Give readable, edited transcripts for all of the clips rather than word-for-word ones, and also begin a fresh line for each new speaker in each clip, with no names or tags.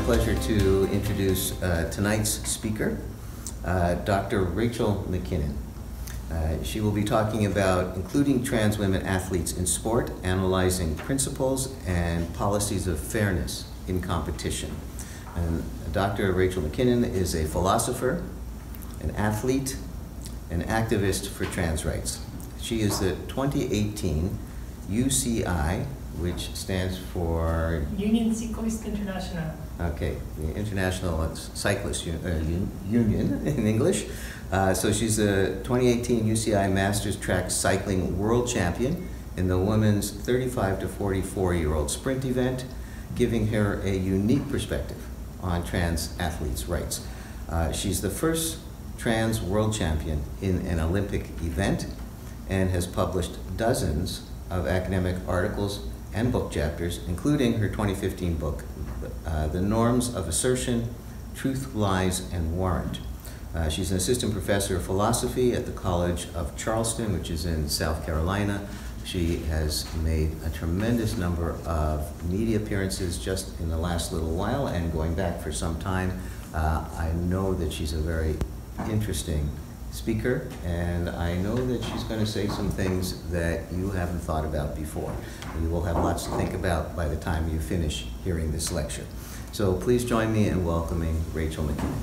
pleasure to introduce tonight's speaker, Dr. Rachel McKinnon. She will be talking about including trans women athletes in sport, analyzing principles and policies of fairness in competition. And Dr. Rachel McKinnon is a philosopher, an athlete, an activist for trans rights. She is the 2018 UCI, which stands for
Union Cycliste Internationale.
Okay, the International Cyclist Union in English. So she's the 2018 UCI Masters Track Cycling World Champion in the women's 35 to 44-year-old sprint event, giving her a unique perspective on trans athletes' rights. She's the first trans world champion in an Olympic event and has published dozens of academic articles and book chapters, including her 2015 book, The Norms of Assertion, Truth, Lies, and Warrant. She's an assistant professor of philosophy at the College of Charleston, which is in South Carolina. She has made a tremendous number of media appearances just in the last little while and going back for some time. I know that she's a very interesting speaker, and I know that she's going to say some things that you haven't thought about before. You will have lots to think about by the time you finish hearing this lecture. So please join me in welcoming Rachel McKinnon.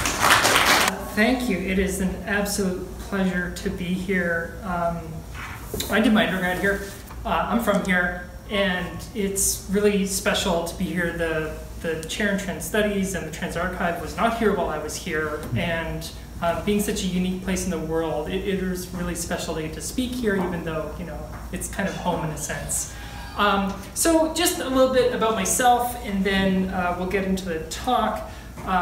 Thank you. It is an absolute pleasure to be here. I did my undergrad here. I'm from here, and it's really special to be here. The chair in trans studies and the trans archive was not here while I was here, and being such a unique place in the world, it is really special to get to speak here, even though, you know, it's kind of home in a sense. So just a little bit about myself, and then we'll get into the talk.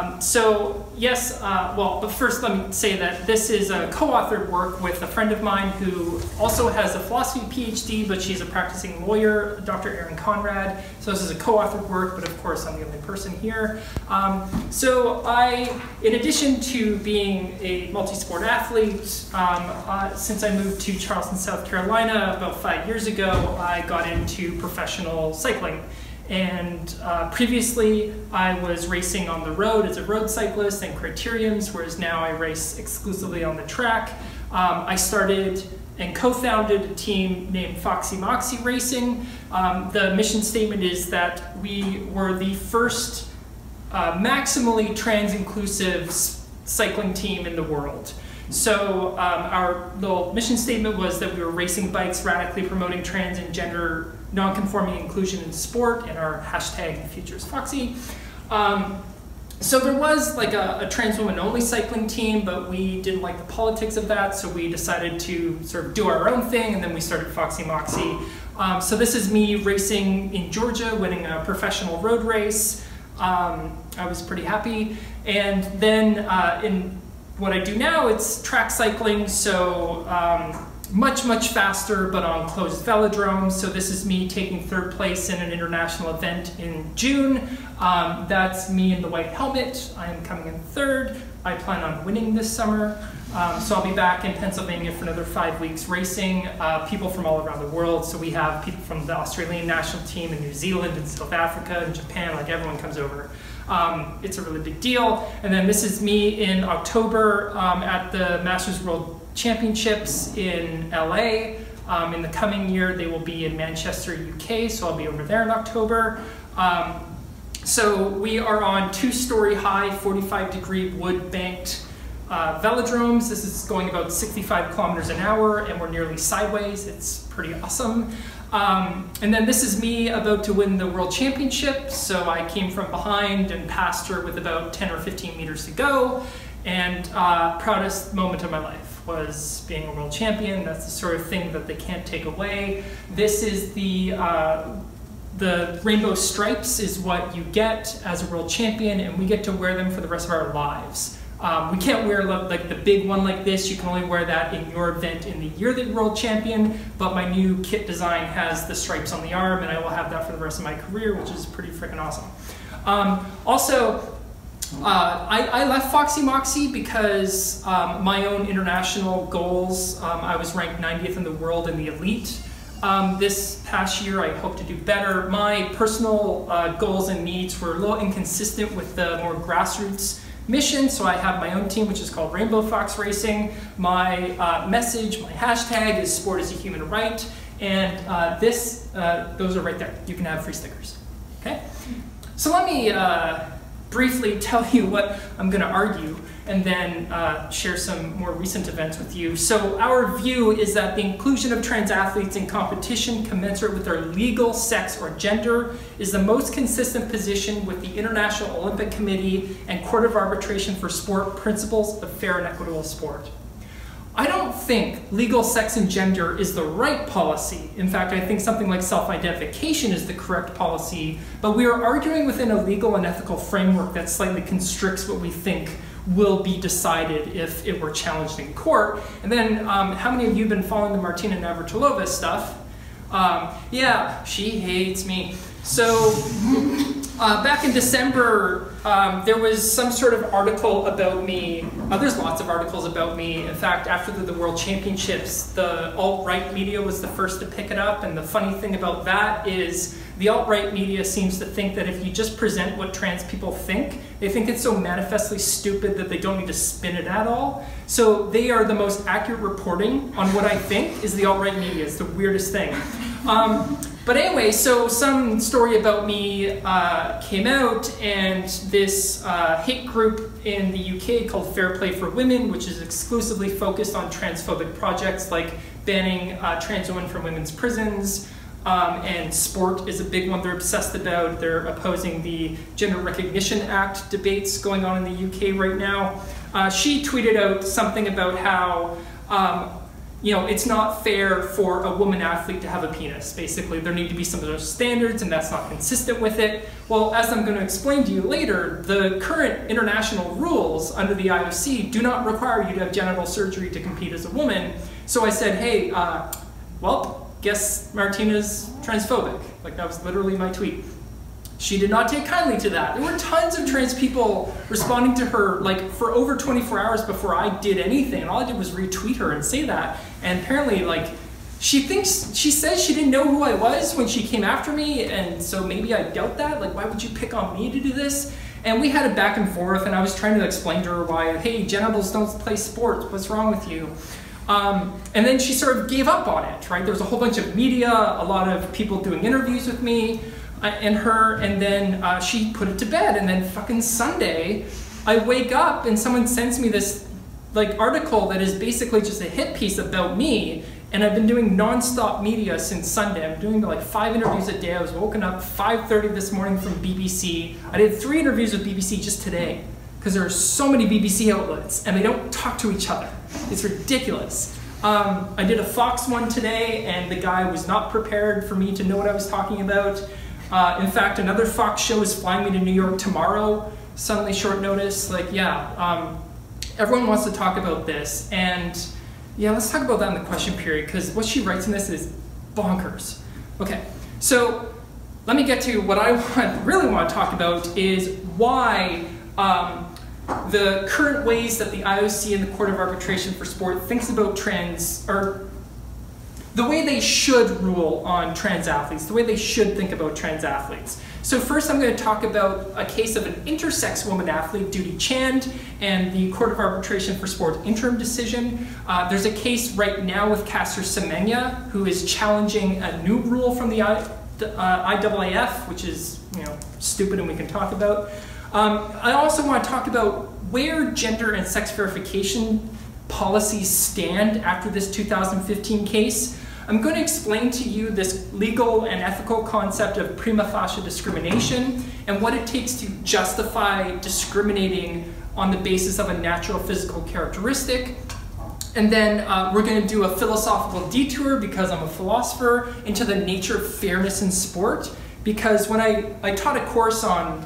But first let me say that this is a co-authored work with a friend of mine who also has a philosophy PhD, but she's a practicing lawyer, Dr. Erin Conrad. So this is a co-authored work, but of course I'm the only person here. So in addition to being a multi-sport athlete, since I moved to Charleston, South Carolina about 5 years ago, I got into professional cycling. And previously, I was racing on the road as a road cyclist and criteriums, whereas now I race exclusively on the track. I started and co-founded a team named Foxy Moxy Racing. The mission statement is that we were the first maximally trans-inclusive cycling team in the world. So our little mission statement was that we were racing bikes, radically promoting trans and gender non-conforming inclusion in sport, and our hashtag the future is Foxy. So there was like a trans woman only cycling team, but we didn't like the politics of that, so we decided to sort of do our own thing, and then we started Foxy Moxy. So this is me racing in Georgia, winning a professional road race. I was pretty happy. And then in what I do now, it's track cycling, so much faster, but on closed velodromes. So this is me taking third place in an international event in June. That's me in the white helmet. I am coming in third. I plan on winning this summer. So I'll be back in Pennsylvania for another 5 weeks racing, people from all around the world. So we have people from the Australian national team in New Zealand and South Africa and Japan, like everyone comes over. It's a really big deal. And then this is me in October at the Masters World Championships in LA. In the coming year, they will be in Manchester, UK, so I'll be over there in October. So we are on 2-story high, 45-degree wood-banked velodromes. This is going about 65 kilometers an hour, and we're nearly sideways. It's pretty awesome. And then this is me about to win the World Championship. So I came from behind and passed her with about 10 or 15 meters to go. And proudest moment of my life was being a world champion. That's the sort of thing that they can't take away. This is the rainbow stripes is what you get as a world champion, and we get to wear them for the rest of our lives. We can't wear like the big one like this. You can only wear that in your event in the year that you're world champion, but my new kit design has the stripes on the arm, and I will have that for the rest of my career, which is pretty freaking awesome. I left Foxy Moxy because my own international goals, I was ranked 90th in the world in the elite This past year, I hope to do better. My personal goals and needs were a little inconsistent with the more grassroots mission, so I have my own team, which is called Rainbow Fox Racing. My message, my hashtag is sport is a human right, and those are right there. You can have free stickers, okay? So let me briefly tell you what I'm gonna argue, and then share some more recent events with you. So our view is that the inclusion of trans athletes in competition commensurate with their legal sex or gender is the most consistent position with the International Olympic Committee and Court of Arbitration for Sport principles of fair and equitable sport. I don't think legal sex and gender is the right policy. In fact, I think something like self-identification is the correct policy, but we are arguing within a legal and ethical framework that slightly constricts what we think will be decided if it were challenged in court. And then, how many of you have been following the Martina Navratilova stuff? Yeah, she hates me. So, back in December, there was some sort of article about me. There's lots of articles about me. In fact, after the World Championships, the alt-right media was the first to pick it up. And the funny thing about that is the alt-right media seems to think that if you just present what trans people think, they think it's so manifestly stupid that they don't need to spin it at all. So they are the most accurate reporting on what I think is the alt-right media. It's the weirdest thing. But anyway, so some story about me came out, and this hate group in the UK called Fair Play for Women, which is exclusively focused on transphobic projects like banning trans women from women's prisons, and sport is a big one they're obsessed about. They're opposing the Gender Recognition Act debates going on in the UK right now. She tweeted out something about how you know, it's not fair for a woman athlete to have a penis. Basically, there need to be some of those standards, and that's not consistent with it. Well, as I'm going to explain to you later, the current international rules under the IOC do not require you to have genital surgery to compete as a woman. So I said, hey, well, guess Martina's transphobic. Like, that was literally my tweet. She did not take kindly to that. There were tons of trans people responding to her like for over 24 hours before I did anything. And all I did was retweet her and say that. And apparently, like, she says she didn't know who I was when she came after me, and so maybe I doubt that. Like, why would you pick on me to do this? And we had a back and forth, and I was trying to explain to her why, hey, genitals don't play sports. What's wrong with you? And then she sort of gave up on it, right? There was a whole bunch of media, a lot of people doing interviews with me and her, and then she put it to bed. And then fucking Sunday, I wake up and someone sends me this like article that is basically just a hit piece about me. And I've been doing non-stop media since Sunday. I'm doing like 5 interviews a day. I was woken up 5:30 this morning from BBC. I did 3 interviews with BBC just today because there are so many BBC outlets and they don't talk to each other. It's ridiculous. I did a Fox one today, and the guy was not prepared for me to know what I was talking about. In fact, another Fox show is flying me to New York tomorrow, suddenly short notice. Like, yeah, everyone wants to talk about this. And yeah, let's talk about that in the question period, because what she writes in this is bonkers. Okay, so let me get to what I really want to talk about is why the current ways that the IOC and the Court of Arbitration for Sport thinks about trans, or the way they should rule on trans athletes, the way they should think about trans athletes. So first I'm going to talk about a case of an intersex woman athlete, Duty Chand, and the Court of Arbitration for Sport interim decision. There's a case right now with Caster Semenya, who is challenging a new rule from the IAAF, which is, you know, stupid and we can talk about. I also want to talk about where gender and sex verification policies stand after this 2015 case. I'm going to explain to you this legal and ethical concept of prima facie discrimination and what it takes to justify discriminating on the basis of a natural physical characteristic. And then we're going to do a philosophical detour, because I'm a philosopher, into the nature of fairness in sport. Because when I taught a course on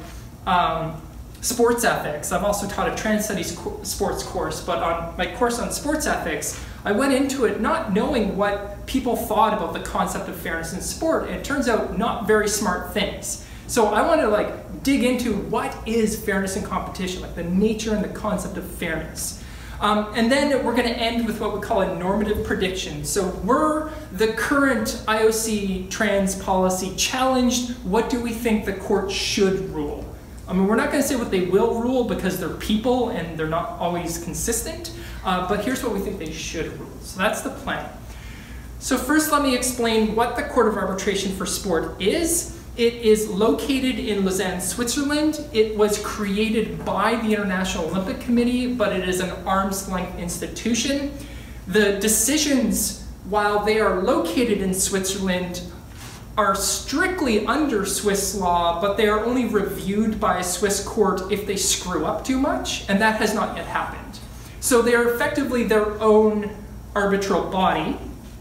sports ethics, I've also taught a trans studies sports course, but on my course on sports ethics, I went into it not knowing what people thought about the concept of fairness in sport. And it turns out not very smart things. So I want to like dig into what is fairness in competition, like the nature and the concept of fairness. And then we're going to end with what we call a normative prediction. So were the current IOC trans policy challenged, what do we think the court should rule? I mean, we're not going to say what they will rule because they're people and they're not always consistent, but here's what we think they should rule. So that's the plan. So first let me explain what the Court of Arbitration for Sport is. It is located in Lausanne, Switzerland. It was created by the International Olympic Committee, but it is an arm's length institution. The decisions, while they are located in Switzerland, are strictly under Swiss law, but they are only reviewed by a Swiss court if they screw up too much, and that has not yet happened. So they are effectively their own arbitral body.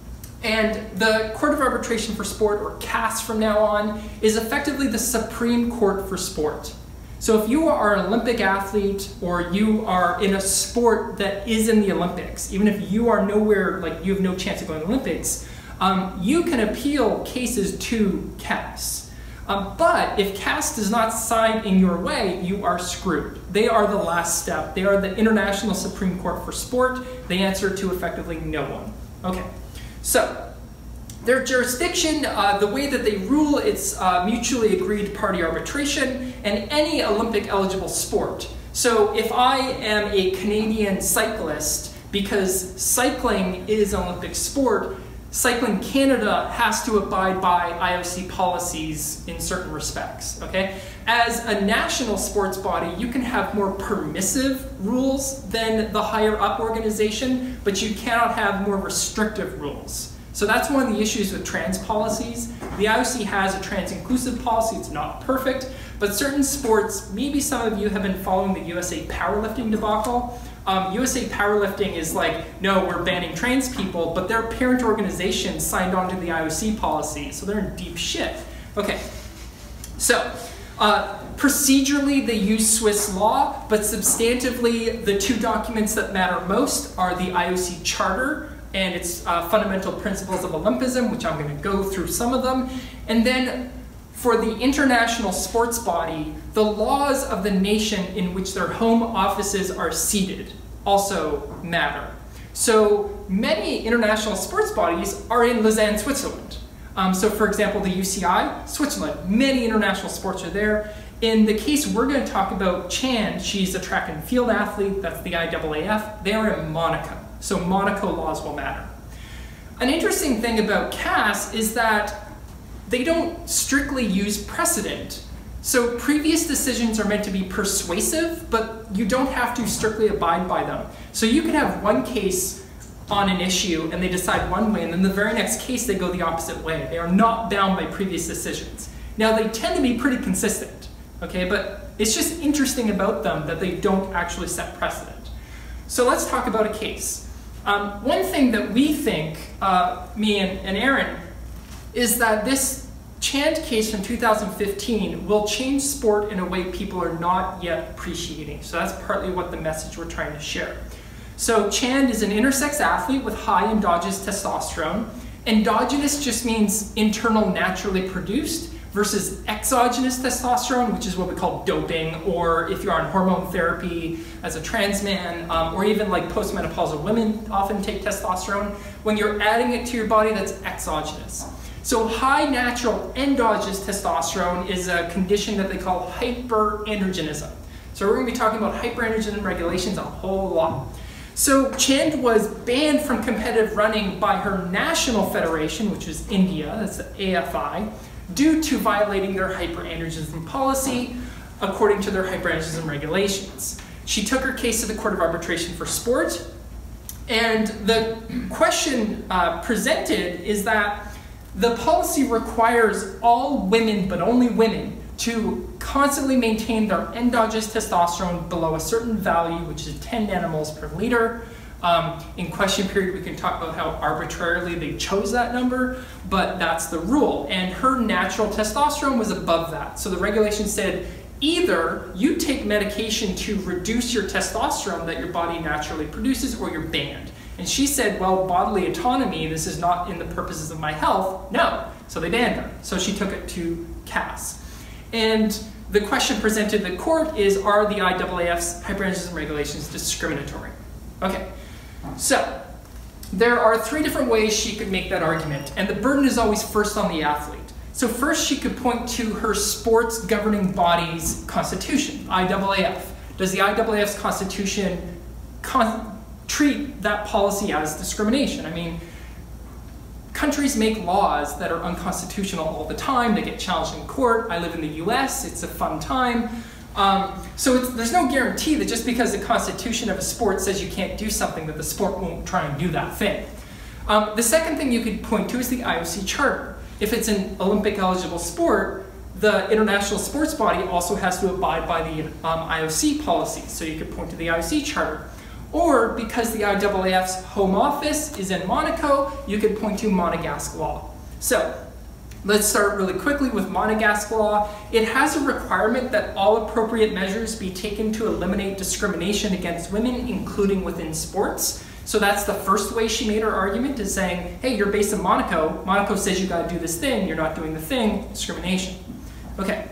And the Court of Arbitration for Sport, or CAS from now on, is effectively the Supreme Court for sport. So if you are an Olympic athlete or you are in a sport that is in the Olympics, even if you are nowhere, like you have no chance of going to the Olympics, you can appeal cases to CAS. But if CAS does not side in your way, you are screwed. They are the last step. They are the International Supreme Court for Sport. They answer to effectively no one. Okay. So, their jurisdiction, the way that they rule, it's mutually agreed party arbitration, and any Olympic eligible sport. So if I am a Canadian cyclist, because cycling is an Olympic sport, Cycling Canada has to abide by IOC policies in certain respects, okay? As a national sports body, you can have more permissive rules than the higher up organization, but you cannot have more restrictive rules. So that's one of the issues with trans policies. The IOC has a trans-inclusive policy. It's not perfect, but certain sports, maybe some of you have been following the USA powerlifting debacle. USA Powerlifting is like, no, we're banning trans people, but their parent organization signed on to the IOC policy, so they're in deep shit. Okay, so procedurally they use Swiss law, but substantively the two documents that matter most are the IOC Charter and its fundamental principles of Olympism, which I'm going to go through some of them, and then for the international sports body, the laws of the nation in which their home offices are seated also matter. So many international sports bodies are in Lausanne, Switzerland. So for example, the UCI, Switzerland, many international sports are there. In the case we're going to talk about, Chan, she's a track and field athlete, that's the IAAF, they are in Monaco. So Monaco laws will matter. An interesting thing about CAS is that they don't strictly use precedent. So previous decisions are meant to be persuasive, but you don't have to strictly abide by them. So you can have one case on an issue and they decide one way, and then the very next case they go the opposite way. They are not bound by previous decisions. Now they tend to be pretty consistent, okay, but it's just interesting about them that they don't actually set precedent. So let's talk about a case. One thing that we think, me and Aaron, is that this Chand case from 2015 will change sport in a way people are not yet appreciating. So that's partly what the message we're trying to share. So Chand is an intersex athlete with high endogenous testosterone. Endogenous just means internal, naturally produced, versus exogenous testosterone, which is what we call doping, or if you're on hormone therapy as a trans man, or even like postmenopausal women often take testosterone. When you're adding it to your body, that's exogenous. So high natural endogenous testosterone is a condition that they call hyperandrogenism. So we're going to be talking about hyperandrogenism regulations a whole lot. So Chand was banned from competitive running by her national federation, which is India, that's the AFI, due to violating their hyperandrogenism policy according to their hyperandrogenism regulations. She took her case to the Court of Arbitration for Sport, and the question presented is that the policy requires all women, but only women, to constantly maintain their endogenous testosterone below a certain value, which is 10 nanomoles per liter. In question period, we can talk about how arbitrarily they chose that number, but that's the rule. And her natural testosterone was above that. So the regulation said, either you take medication to reduce your testosterone that your body naturally produces, or you're banned. And she said, well, bodily autonomy, this is not in the purposes of my health. No. So they banned her. So she took it to CAS. And the question presented to the court is, are the IAAF's hyperandrogenism regulations discriminatory? Okay, so there are 3 different ways she could make that argument, and the burden is always first on the athlete. So first she could point to her sports governing body's constitution, IAAF. Does the IAAF's constitution treat that policy as discrimination? I mean, countries make laws that are unconstitutional all the time. They get challenged in court. I live in the US, it's a fun time. So there's no guarantee that just because the constitution of a sport says you can't do something, that the sport won't try and do that thing. The second thing you could point to is the IOC Charter. If it's an Olympic eligible sport, the international sports body also has to abide by the IOC policy. So you could point to the IOC Charter. Or because the IAAF's home office is in Monaco, you could point to Monegasque law. So let's start really quickly with Monegasque law. It has a requirement that all appropriate measures be taken to eliminate discrimination against women, including within sports. So that's the first way she made her argument, is saying, hey, you're based in Monaco. Monaco says you gotta do this thing, you're not doing the thing, discrimination. Okay.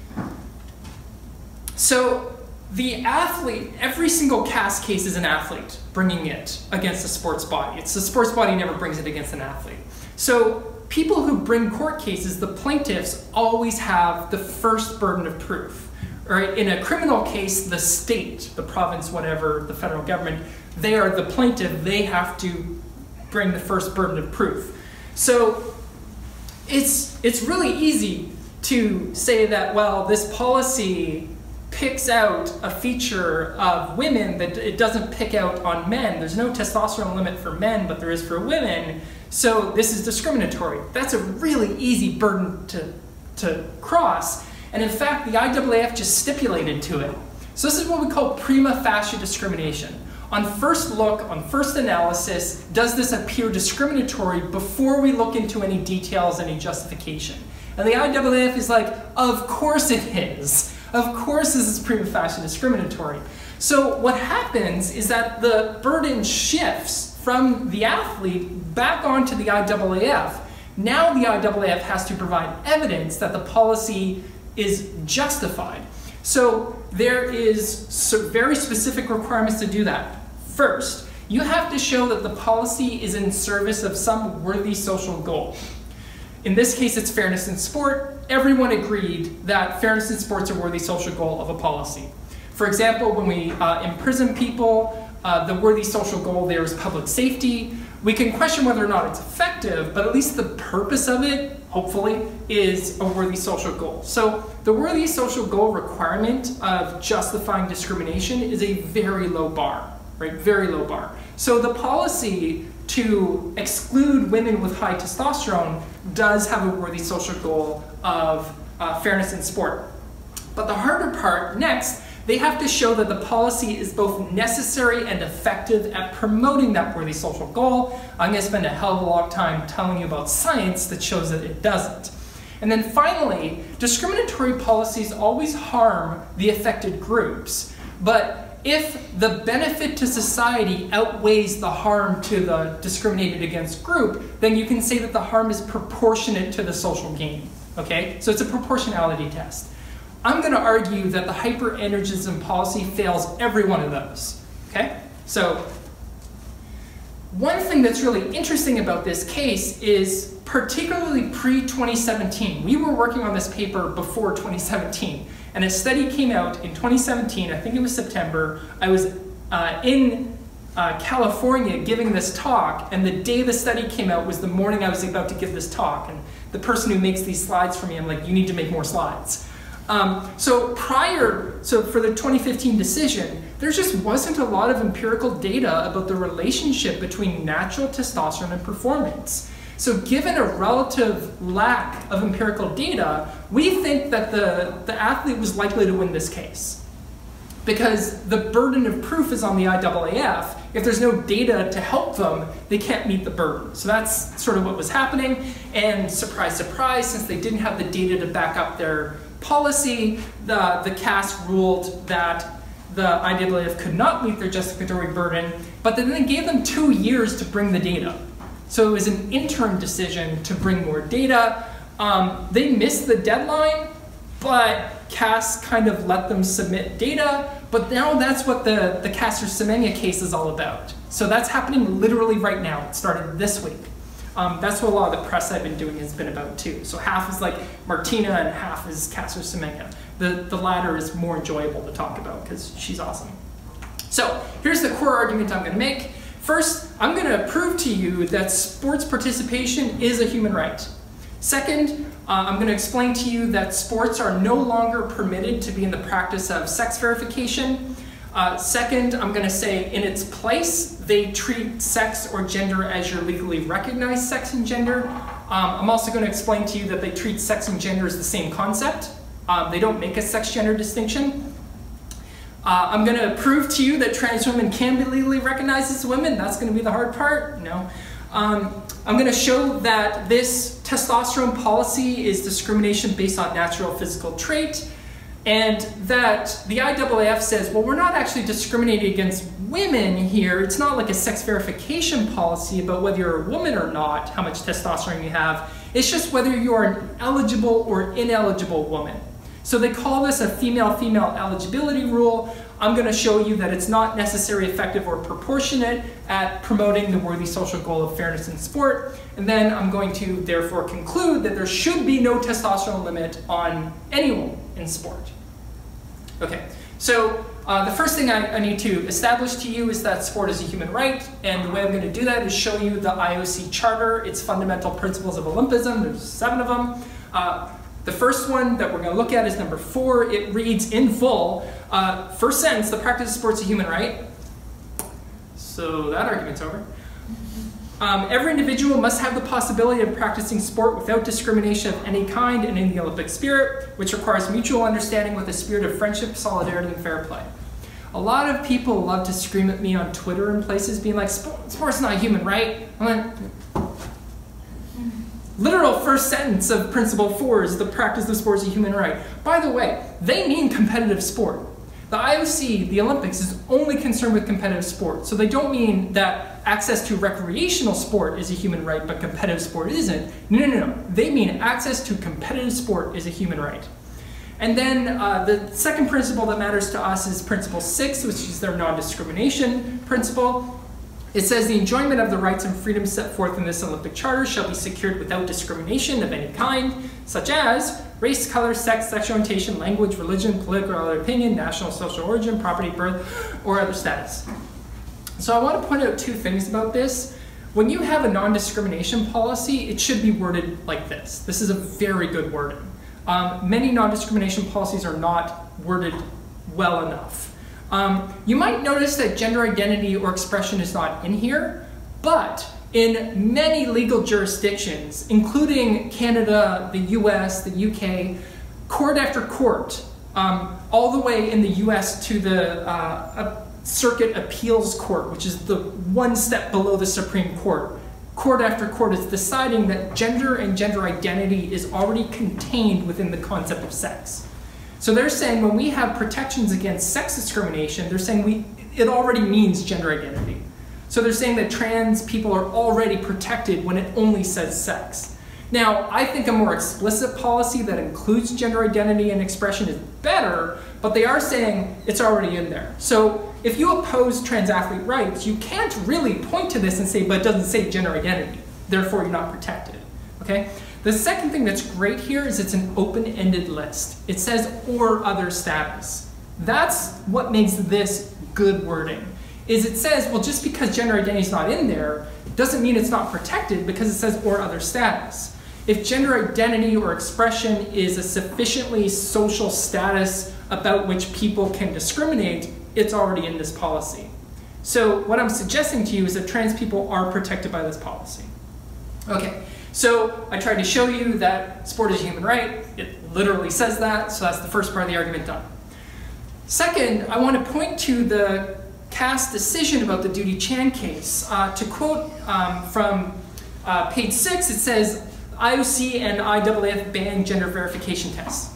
So the athlete, every single cast case is an athlete bringing it against a sports body. It's the sports body never brings it against an athlete. So people who bring court cases, the plaintiffs always have the first burden of proof. Right? In a criminal case, the state, the province, whatever, the federal government, they are the plaintiff. They have to bring the first burden of proof. So it's really easy to say that, well, this policy picks out a feature of women that it doesn't pick out on men. There's no testosterone limit for men, but there is for women. So this is discriminatory. That's a really easy burden to cross. And in fact, the IAAF just stipulated to it. So this is what we call prima facie discrimination. On first look, on first analysis, does this appear discriminatory before we look into any details, any justification? And the IAAF is like, of course it is. Of course this is prima facie discriminatory. So what happens is that the burden shifts from the athlete back onto the IAAF. Now the IAAF has to provide evidence that the policy is justified. So there is very specific requirements to do that. First, you have to show that the policy is in service of some worthy social goal. In this case, it's fairness in sport. Everyone agreed that fairness in sports is a worthy social goal of a policy. For example, when we imprison people, the worthy social goal there is public safety. We can question whether or not it's effective, but at least the purpose of it, hopefully, is a worthy social goal. So the worthy social goal requirement of justifying discrimination is a very low bar, right? Very low bar. So the policy to exclude women with high testosterone does have a worthy social goal of fairness in sport. But the harder part, next, they have to show that the policy is both necessary and effective at promoting that worthy social goal. I'm going to spend a hell of a long time telling you about science that shows that it doesn't. And then finally, discriminatory policies always harm the affected groups. But if the benefit to society outweighs the harm to the discriminated against group, then you can say that the harm is proportionate to the social gain. Okay? So it's a proportionality test. I'm going to argue that the hyper-energism policy fails every one of those. Okay? So one thing that's really interesting about this case is particularly pre-2017. We were working on this paper before 2017, and a study came out in 2017, I think it was September. I was in California giving this talk, and the day the study came out was the morning I was about to give this talk, and the person who makes these slides for me, I'm like, you need to make more slides. So for the 2015 decision, there just wasn't a lot of empirical data about the relationship between natural testosterone and performance. So given a relative lack of empirical data, we think that the athlete was likely to win this case. Because the burden of proof is on the IAAF. If there's no data to help them, they can't meet the burden. So that's sort of what was happening. And surprise, surprise, since they didn't have the data to back up their policy, the CAS ruled that the IAAF could not meet their justificatory burden, but then they gave them 2 years to bring the data. So it was an interim decision to bring more data. They missed the deadline, but CAS kind of let them submit data, but now that's what the Caster Semenya case is all about. So that's happening literally right now. It started this week. That's what a lot of the press I've been doing has been about too. So half is like Martina and half is Caster Semenya. The latter is more enjoyable to talk about because she's awesome. So here's the core argument I'm going to make. First, I'm going to prove to you that sports participation is a human right. Second, I'm going to explain to you that sports are no longer permitted to be in the practice of sex verification. Second, I'm going to say in its place, they treat sex or gender as your legally recognized sex and gender. I'm also going to explain to you that they treat sex and gender as the same concept. They don't make a sex-gender distinction. I'm going to prove to you that trans women can be legally recognized as women. That's going to be the hard part. No. I'm going to show that this testosterone policy is discrimination based on natural physical trait, and that the IAAF says, well, we're not actually discriminating against women here. It's not like a sex verification policy about whether you're a woman or not, how much testosterone you have. It's just whether you are an eligible or ineligible woman. So they call this a female-female eligibility rule. I'm going to show you that it's not necessarily effective or proportionate at promoting the worthy social goal of fairness in sport. And then I'm going to therefore conclude that there should be no testosterone limit on anyone in sport. Okay, so the first thing I need to establish to you is that sport is a human right, and the way I'm going to do that is show you the IOC Charter, its fundamental principles of Olympism. There's 7 of them. The first one that we're going to look at is number 4. It reads in full, first sentence, the practice of sports is a human right. So that argument's over. Every individual must have the possibility of practicing sport without discrimination of any kind and in the Olympic spirit, which requires mutual understanding with a spirit of friendship, solidarity, and fair play. A lot of people love to scream at me on Twitter and places being like, sport's not a human right. I'm like, literal first sentence of Principle 4 is the practice of sport is a human right. By the way, they mean competitive sport. The IOC, the Olympics, is only concerned with competitive sport. So they don't mean that access to recreational sport is a human right, but competitive sport isn't. No. They mean access to competitive sport is a human right. And then the second principle that matters to us is Principle 6, which is their non-discrimination principle. It says the enjoyment of the rights and freedoms set forth in this Olympic Charter shall be secured without discrimination of any kind, such as race, color, sex, sexual orientation, language, religion, political or other opinion, national social origin, property, birth, or other status. So I want to point out 2 things about this. When you have a non-discrimination policy, it should be worded like this. This is a very good wording. Many non-discrimination policies are not worded well enough. You might notice that gender identity or expression is not in here, but in many legal jurisdictions, including Canada, the US, the UK, court after court, all the way in the US to the Circuit Appeals Court, which is the one step below the Supreme Court, court after court is deciding that gender and gender identity is already contained within the concept of sex. So they're saying when we have protections against sex discrimination, they're saying it already means gender identity. So they're saying that trans people are already protected when it only says sex. Now, I think a more explicit policy that includes gender identity and expression is better, but they are saying it's already in there. So if you oppose trans athlete rights, you can't really point to this and say, but it doesn't say gender identity, therefore you're not protected, okay? The second thing that's great here is it's an open-ended list. It says, or other status. That's what makes this good wording, is it says, well, just because gender identity is not in there, doesn't mean it's not protected because it says, or other status. If gender identity or expression is a sufficiently social status about which people can discriminate, it's already in this policy. So what I'm suggesting to you is that trans people are protected by this policy. Okay. So I tried to show you that sport is a human right. It literally says that, so that's the first part of the argument done. Second, I want to point to the CAS decision about the Duty Chan case. To quote from page 6, it says, IOC and IAAF ban gender verification tests.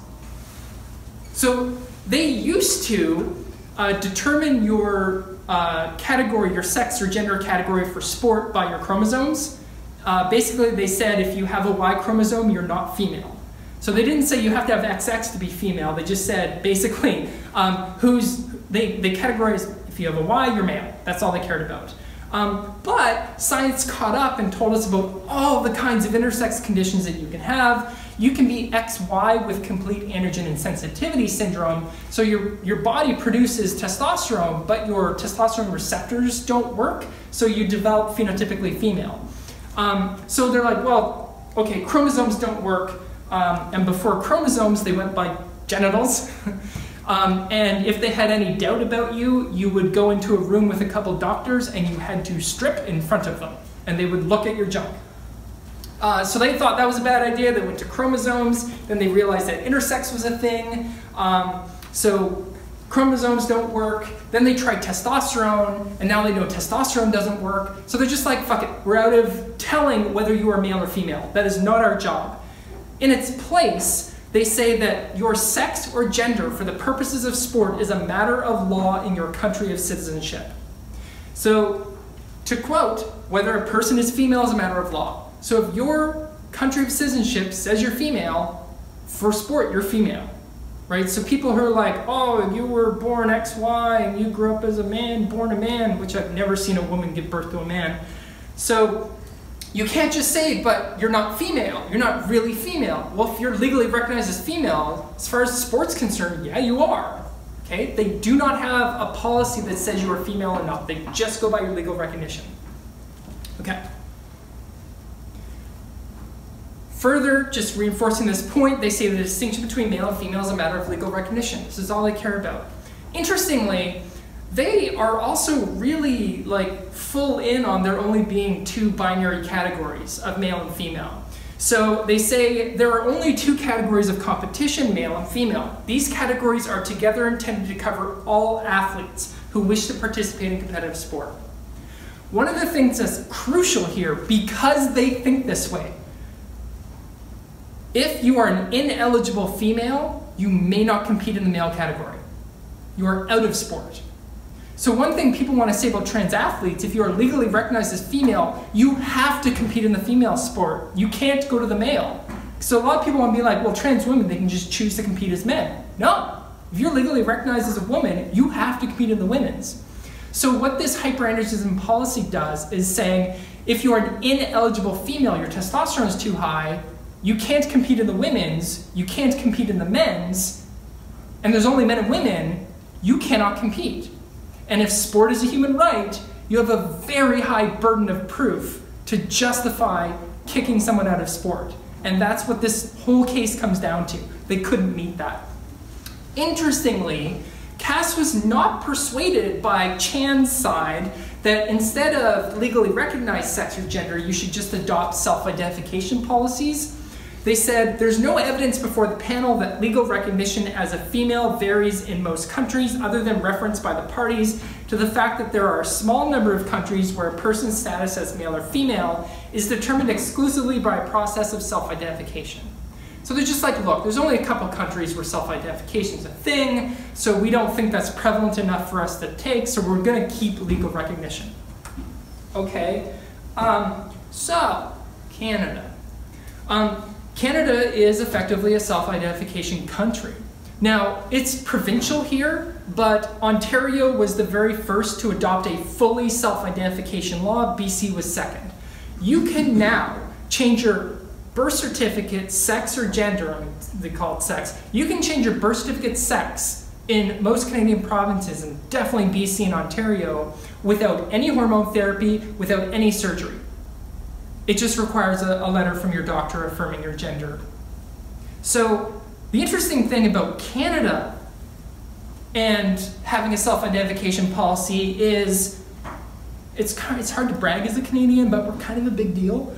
So they used to determine your category, your sex or gender category for sport by your chromosomes. Basically, they said if you have a Y chromosome, you're not female. So they didn't say you have to have XX to be female. They just said, basically, they categorized, if you have a Y, you're male. That's all they cared about. But science caught up and told us about all the kinds of intersex conditions that you can have. You can be XY with complete androgen insensitivity syndrome. So your body produces testosterone, but your testosterone receptors don't work. So you develop phenotypically female. So they're like, well, okay, chromosomes don't work. And before chromosomes, they went by genitals. And if they had any doubt about you, you would go into a room with a couple doctors and you had to strip in front of them. And they would look at your junk. So they thought that was a bad idea. They went to chromosomes. Then they realized that intersex was a thing. So chromosomes don't work. Then they tried testosterone, and now they know testosterone doesn't work. So they're just like, fuck it. We're out of telling whether you are male or female. That is not our job. In its place, they say that your sex or gender for the purposes of sport is a matter of law in your country of citizenship. So to quote, whether a person is female is a matter of law. So if your country of citizenship says you're female, for sport, you're female, right? So people who are like, oh, you were born XY and you grew up as a man, born a man, which I've never seen a woman give birth to a man. So you can't just say, but you're not female. You're not really female. Well, if you're legally recognized as female, as far as sport's concerned, yeah, you are. Okay? They do not have a policy that says you are female or not. They just go by your legal recognition. Okay. Further, just reinforcing this point, they say the distinction between male and female is a matter of legal recognition. This is all they care about. Interestingly, they are also really like full in on there only being two binary categories of male and female. So they say there are only two categories of competition, male and female. These categories are together intended to cover all athletes who wish to participate in competitive sport. One of the things that's crucial here, because they think this way, if you are an ineligible female, you may not compete in the male category. You are out of sport. So one thing people want to say about trans athletes, if you are legally recognized as female, you have to compete in the female sport. You can't go to the male. So a lot of people want to be like, well, trans women, they can just choose to compete as men. No. If you're legally recognized as a woman, you have to compete in the women's. So what this hyperandrogenism policy does is saying, if you are an ineligible female, your testosterone is too high, you can't compete in the women's, you can't compete in the men's, and there's only men and women, you cannot compete. And if sport is a human right, you have a very high burden of proof to justify kicking someone out of sport. And that's what this whole case comes down to. They couldn't meet that. Interestingly, Cass was not persuaded by Chan's side that instead of legally recognized sex or gender, you should just adopt self-identification policies. They said, there's no evidence before the panel that legal recognition as a female varies in most countries other than reference by the parties to the fact that there are a small number of countries where a person's status as male or female is determined exclusively by a process of self-identification. So they're just like, look, there's only a couple countries where self-identification is a thing, so we don't think that's prevalent enough for us to take, so we're going to keep legal recognition. Okay, so Canada. Canada is effectively a self-identification country. Now, it's provincial here, but Ontario was the very first to adopt a fully self-identification law. BC was second. You can now change your birth certificate, sex or gender, I mean, they call it sex. You can change your birth certificate sex in most Canadian provinces, and definitely BC and Ontario, without any hormone therapy, without any surgery. It just requires a letter from your doctor affirming your gender. So the interesting thing about Canada and having a self-identification policy is it's hard to brag as a Canadian, but we're kind of a big deal.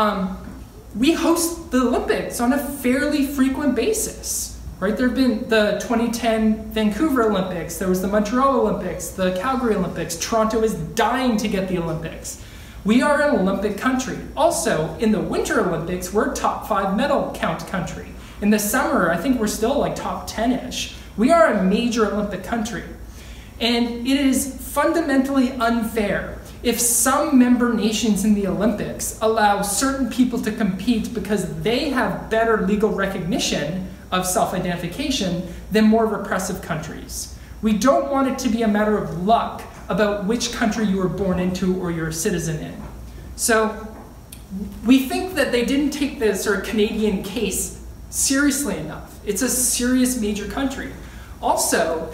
We host the Olympics on a fairly frequent basis, right? There have been the 2010 Vancouver Olympics, there was the Montreal Olympics, the Calgary Olympics, Toronto is dying to get the Olympics. We are an Olympic country. Also, in the Winter Olympics, we're a top 5 medal count country. In the summer, I think we're still like top 10-ish. We are a major Olympic country. And it is fundamentally unfair if some member nations in the Olympics allow certain people to compete because they have better legal recognition of self-identification than more repressive countries. We don't want it to be a matter of luck about which country you were born into or you're a citizen in. So we think that they didn't take the sort of Canadian case seriously enough. It's a serious major country. Also,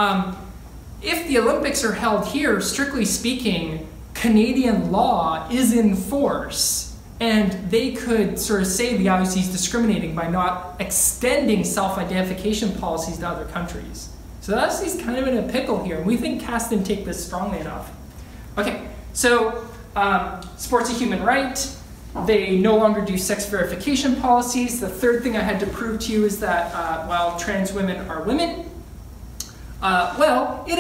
if the Olympics are held here, strictly speaking, Canadian law is in force. And they could sort of say the IOC is discriminating by not extending self-identification policies to other countries. So the IOC is kind of in a pickle here, and we think CAS didn't take this strongly enough. Okay, so sport's a human right. They no longer do sex verification policies. The third thing I had to prove to you is that, while trans women are women, well, it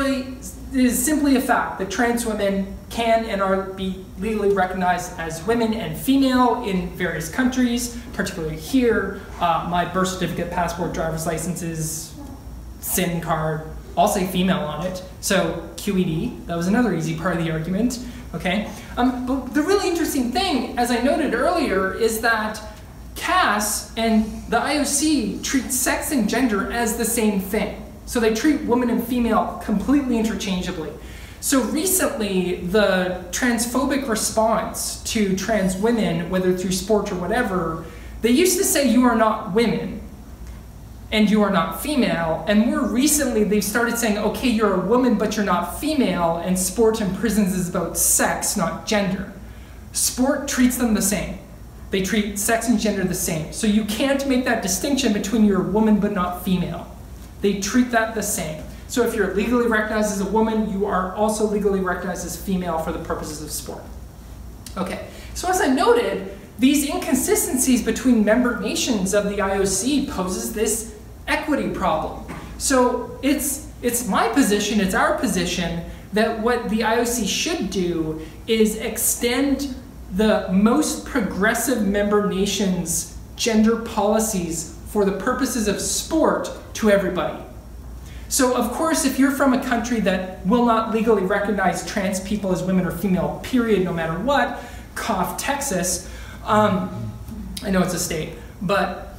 is simply a fact that trans women can and are be legally recognized as women and female in various countries, particularly here. My birth certificate, passport, driver's licenses, SIN card, all say female on it. So QED, that was another easy part of the argument, okay? But the really interesting thing, as I noted earlier, is that CAS and the IOC treat sex and gender as the same thing. So they treat women and female completely interchangeably. So recently, the transphobic response to trans women, whether through sport or whatever, they used to say you are not women and you are not female. And more recently, they've started saying, okay, you're a woman, but you're not female, and sport in prisons is about sex, not gender. Sport treats them the same. They treat sex and gender the same. So you can't make that distinction between you're a woman but not female. They treat that the same. So if you're legally recognized as a woman, you are also legally recognized as female for the purposes of sport. Okay, so as I noted, these inconsistencies between member nations of the IOC poses this equity problem. So it's my position, it's our position, that what the IOC should do is extend the most progressive member nations' gender policies for the purposes of sport to everybody. So of course, if you're from a country that will not legally recognize trans people as women or female, period, no matter what, cough Texas, I know it's a state, but,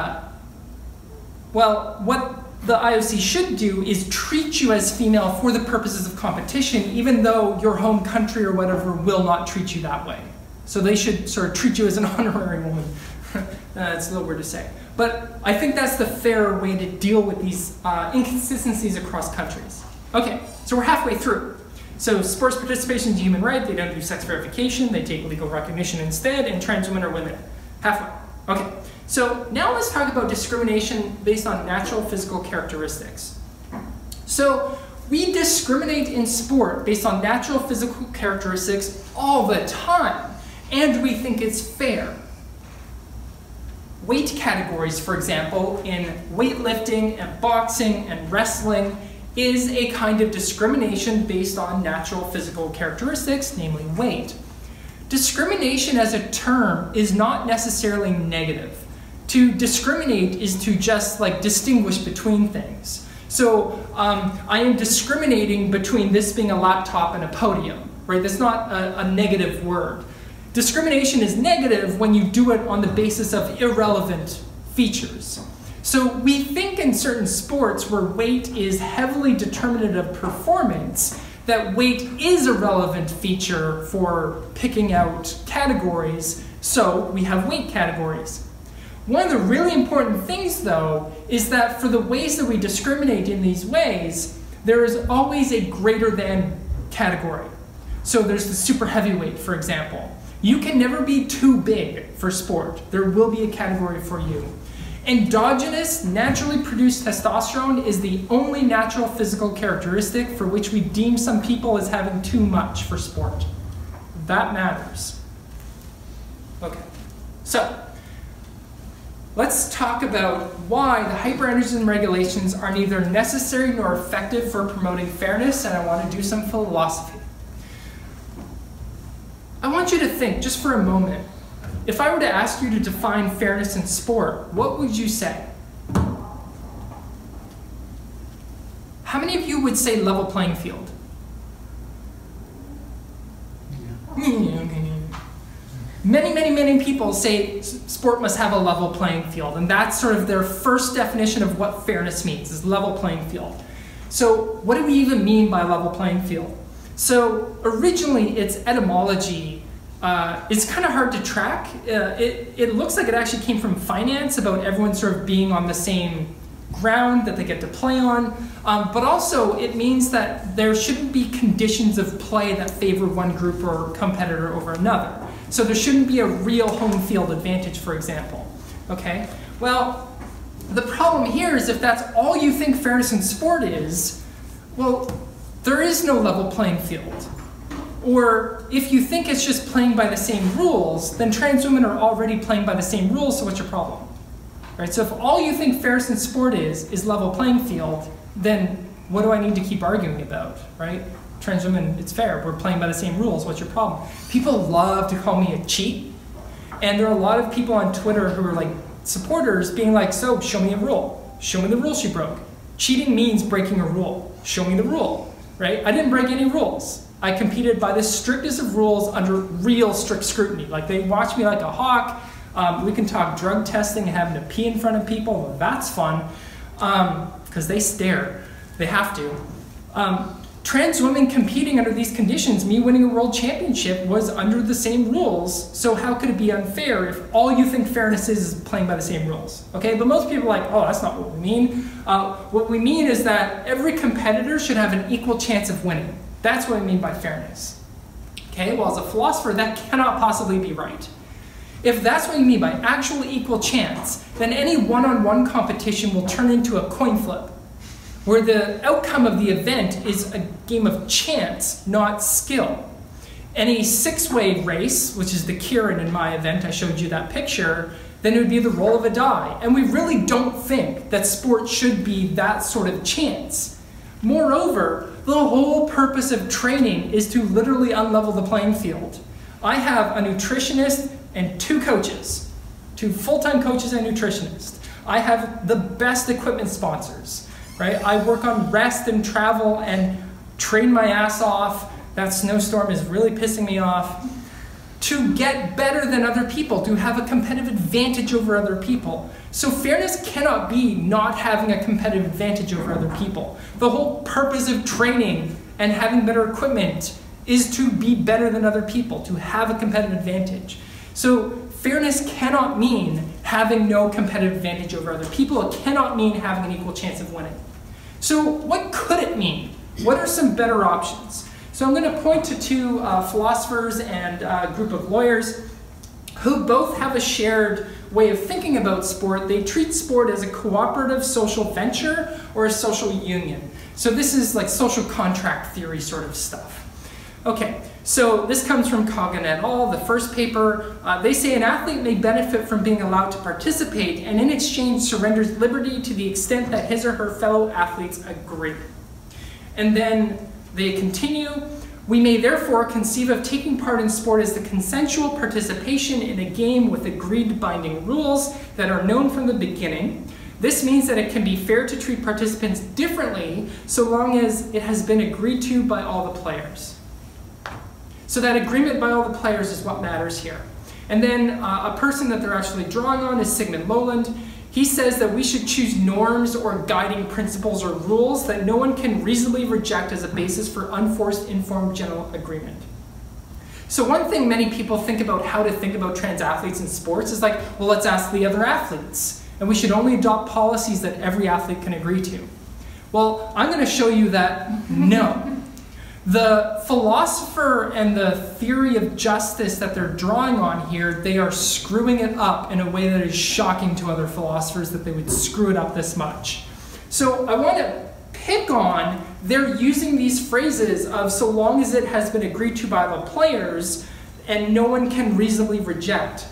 well, what the IOC should do is treat you as female for the purposes of competition, even though your home country or whatever will not treat you that way. So they should sort of treat you as an honorary woman. It's a little weird to say. But I think that's the fair way to deal with these inconsistencies across countries. Okay, so we're halfway through. So sports participation is a human right. They don't do sex verification. They take legal recognition instead, and trans women are women. Halfway. Okay, so now let's talk about discrimination based on natural physical characteristics. So we discriminate in sport based on natural physical characteristics all the time, and we think it's fair. Weight categories, for example, in weightlifting and boxing and wrestling is a kind of discrimination based on natural physical characteristics, namely weight. Discrimination as a term is not necessarily negative. To discriminate is to just like distinguish between things. So I am discriminating between this being a laptop and a podium, right? That's not a negative word. Discrimination is negative when you do it on the basis of irrelevant features. So we think in certain sports where weight is heavily determinative of performance, that weight is a relevant feature for picking out categories, so we have weight categories. One of the really important things, though, is that for the ways that we discriminate in these ways, there is always a greater than category. So there's the super heavyweight, for example. You can never be too big for sport. There will be a category for you. Endogenous, naturally produced testosterone is the only natural physical characteristic for which we deem some people as having too much for sport. That matters. Okay, so let's talk about why the hyperandrogenism regulations are neither necessary nor effective for promoting fairness, and I want to do some philosophy. I want you to think, just for a moment, if I were to ask you to define fairness in sport, what would you say? How many of you would say level playing field? Many people say sport must have a level playing field, and that's sort of their first definition of what fairness means, is level playing field. So what do we even mean by level playing field? So originally its etymology is kind of hard to track. It looks like it actually came from finance, about everyone sort of being on the same ground that they get to play on, but also it means that there shouldn't be conditions of play that favor one group or competitor over another. So there shouldn't be a real home field advantage, for example. Okay? Well, the problem here is if that's all you think fairness in sport is, well, there is no level playing field. Or if you think it's just playing by the same rules, then trans women are already playing by the same rules, so what's your problem? Right? So if all you think fairness in sport is level playing field, then what do I need to keep arguing about, right? Trans women, it's fair, we're playing by the same rules, what's your problem? People love to call me a cheat, and there are a lot of people on Twitter who are like supporters being like, so show me a rule. Show me the rule she broke. Cheating means breaking a rule. Show me the rule, right? I didn't break any rules. I competed by the strictest of rules under real strict scrutiny. Like they watch me like a hawk. We can talk drug testing and having to pee in front of people. Well, that's fun because they stare. They have to. Trans women competing under these conditions, me winning a world championship, was under the same rules. So how could it be unfair if all you think fairness is playing by the same rules? Okay, but most people are like, oh, that's not what we mean. What we mean is that every competitor should have an equal chance of winning. That's what I mean by fairness. Okay, well, as a philosopher, that cannot possibly be right. If that's what you mean by actual equal chance, then any one-on-one competition will turn into a coin flip, where the outcome of the event is a game of chance, not skill. Any six-way race, which is the Kieran in my event, I showed you that picture, then it would be the roll of a die. And we really don't think that sport should be that sort of chance. Moreover, the whole purpose of training is to literally unlevel the playing field. I have a nutritionist and two coaches, two full-time coaches and nutritionists. I have the best equipment sponsors. Right? I work on rest and travel and train my ass off. That snowstorm is really pissing me off. To get better than other people, to have a competitive advantage over other people. So fairness cannot be not having a competitive advantage over other people. The whole purpose of training and having better equipment is to be better than other people, to have a competitive advantage. So fairness cannot mean having no competitive advantage over other people. It cannot mean having an equal chance of winning. So what could it mean? What are some better options? So I'm going to point to two philosophers and a group of lawyers who both have a shared way of thinking about sport. They treat sport as a cooperative social venture or a social union. So this is like social contract theory sort of stuff. Okay, so this comes from Coggin et al., the first paper. They say an athlete may benefit from being allowed to participate and in exchange surrenders liberty to the extent that his or her fellow athletes agree. And then they continue, we may therefore conceive of taking part in sport as the consensual participation in a game with agreed binding rules that are known from the beginning. This means that it can be fair to treat participants differently so long as it has been agreed to by all the players. So that agreement by all the players is what matters here. And then a person that they're actually drawing on is Sigmund Lowland. He says that we should choose norms or guiding principles or rules that no one can reasonably reject as a basis for unforced, informed general agreement. So one thing many people think about how to think about trans athletes in sports is like, well, let's ask the other athletes. And we should only adopt policies that every athlete can agree to. Well, I'm going to show you that no. The philosopher and the theory of justice that they're drawing on here, they are screwing it up in a way that is shocking to other philosophers that they would screw it up this much. So I want to pick on, they're using these phrases of so long as it has been agreed to by the players and no one can reasonably reject.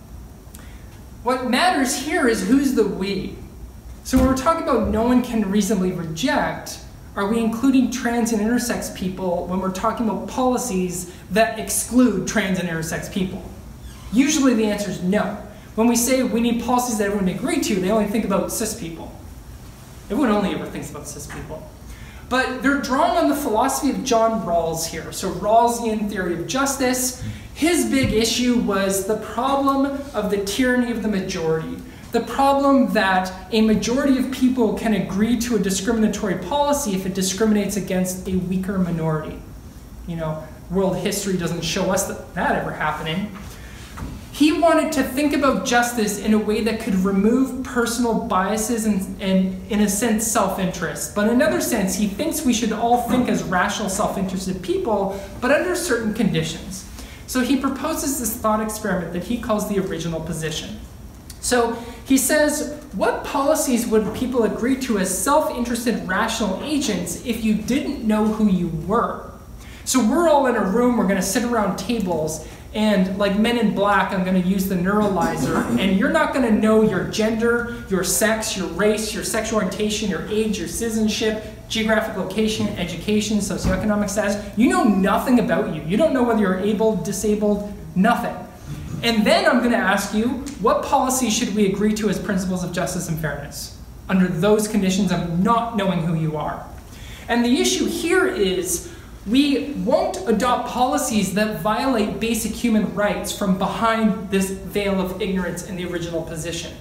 What matters here is who's the we. So when we're talking about no one can reasonably reject, are we including trans and intersex people when we're talking about policies that exclude trans and intersex people? Usually the answer is no. When we say we need policies that everyone agrees to, they only think about cis people. Everyone only ever thinks about cis people. But they're drawing on the philosophy of John Rawls here. So Rawlsian theory of justice. His big issue was the problem of the tyranny of the majority. The problem that a majority of people can agree to a discriminatory policy if it discriminates against a weaker minority. You know, world history doesn't show us that ever happening. He wanted to think about justice in a way that could remove personal biases and in a sense, self-interest. But in another sense, he thinks we should all think as rational, self-interested people, but under certain conditions. So he proposes this thought experiment that he calls the original position. So he says, what policies would people agree to as self-interested rational agents if you didn't know who you were? So we're all in a room, we're going to sit around tables, and like Men in Black, I'm going to use the neuralizer, and you're not going to know your gender, your sex, your race, your sexual orientation, your age, your citizenship, geographic location, education, socioeconomic status. You know nothing about you. You don't know whether you're able, disabled, nothing. And then I'm going to ask you, what policies should we agree to as principles of justice and fairness under those conditions of not knowing who you are? And the issue here is, we won't adopt policies that violate basic human rights from behind this veil of ignorance in the original position.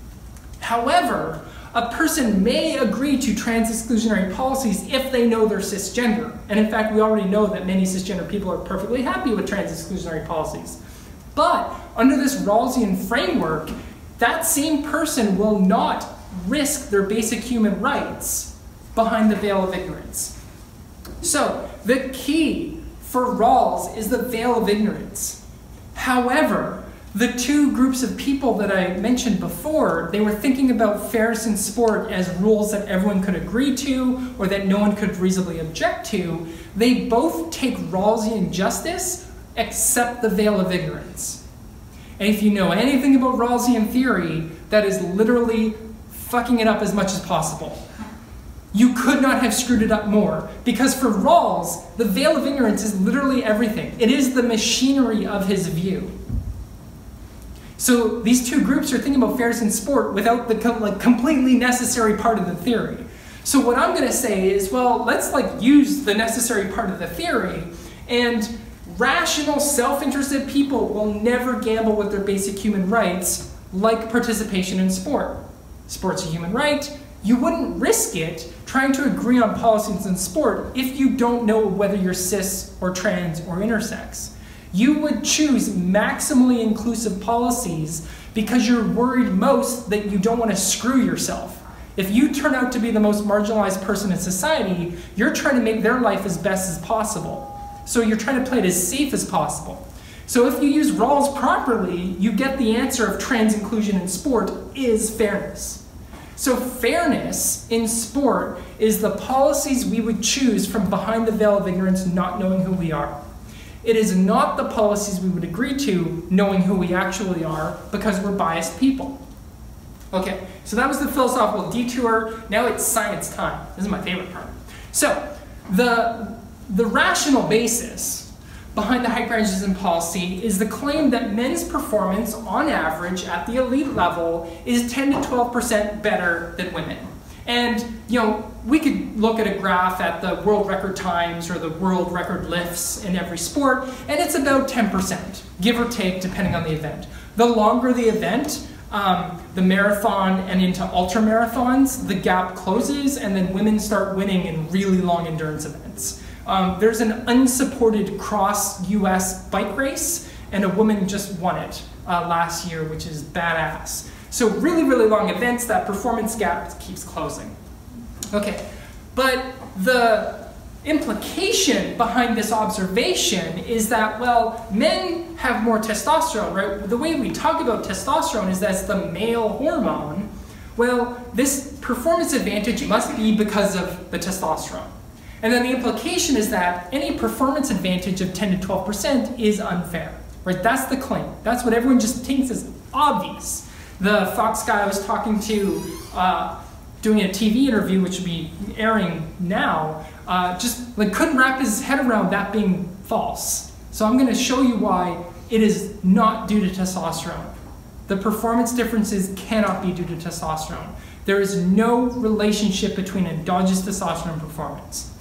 However, a person may agree to trans-exclusionary policies if they know they're cisgender. And in fact, we already know that many cisgender people are perfectly happy with trans-exclusionary policies. But under this Rawlsian framework, that same person will not risk their basic human rights behind the veil of ignorance. So, the key for Rawls is the veil of ignorance. However, the two groups of people that I mentioned before, they were thinking about fairness in sport as rules that everyone could agree to or that no one could reasonably object to. They both take Rawlsian justice except the veil of ignorance. And if you know anything about Rawlsian theory, that is literally fucking it up as much as possible. You could not have screwed it up more, because for Rawls, the veil of ignorance is literally everything. It is the machinery of his view. So these two groups are thinking about fairness in sport without the completely necessary part of the theory. So what I'm going to say is, well, let's use the necessary part of the theory, and rational, self-interested people will never gamble with their basic human rights, like participation in sport. Sport's a human right. You wouldn't risk it trying to agree on policies in sport if you don't know whether you're cis or trans or intersex. You would choose maximally inclusive policies because you're worried most that you don't want to screw yourself. If you turn out to be the most marginalized person in society, you're trying to make their life as best as possible. So you're trying to play it as safe as possible. So if you use Rawls properly, you get the answer of trans inclusion in sport is fairness. So fairness in sport is the policies we would choose from behind the veil of ignorance, not knowing who we are. It is not the policies we would agree to, knowing who we actually are, because we're biased people. Okay, so that was the philosophical detour. Now it's science time. This is my favorite part. So the rational basis behind the hyperrealism policy is the claim that men's performance, on average, at the elite level, is 10 to 12% better than women. And, we could look at a graph at the world record times or the world record lifts in every sport, and it's about 10%, give or take, depending on the event. The longer the event, the marathon and into ultra marathons, the gap closes, and then women start winning in really long endurance events. There's an unsupported cross-US bike race, and a woman just won it last year, which is badass. So really, really long events, that performance gap keeps closing. Okay, but the implication behind this observation is that, well, men have more testosterone, right? The way we talk about testosterone is that's the male hormone. Well, this performance advantage must be because of the testosterone. And then the implication is that any performance advantage of 10 to 12% is unfair, right? That's the claim. That's what everyone just thinks is obvious. The Fox guy I was talking to, doing a TV interview, which would be airing now, just couldn't wrap his head around that being false. So I'm going to show you why it is not due to testosterone. The performance differences cannot be due to testosterone. There is no relationship between endogenous testosterone and performance.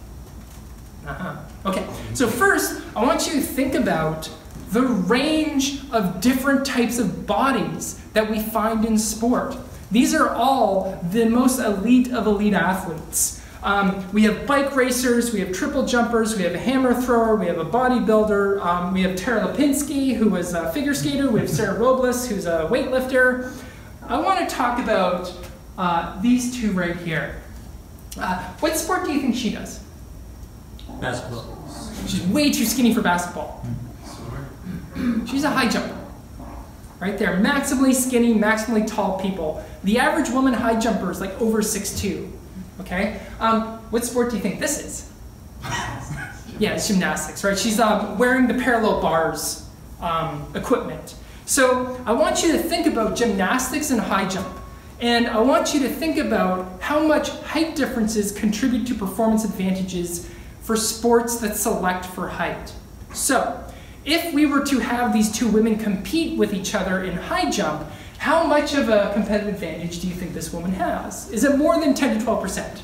Okay, so first, I want you to think about the range of different types of bodies that we find in sport. These are all the most elite of elite athletes. We have bike racers, we have triple jumpers, we have a hammer thrower, we have a bodybuilder, we have Tara Lipinski, who was a figure skater, we have Sarah Robles, who's a weightlifter. I want to talk about these two right here. What sport do you think she does?
Basketball.
She's way too skinny for basketball. She's a high jumper. Right there, maximally skinny, maximally tall people. The average woman high jumper is like over 6'2". Okay? What sport do you think this is? Yeah, it's gymnastics, right? She's wearing the parallel bars equipment. So I want you to think about gymnastics and high jump. And I want you to think about how much height differences contribute to performance advantages for sports that select for height. So, if we were to have these two women compete with each other in high jump, how much of a competitive advantage do you think this woman has? Is it more than 10 to 12%?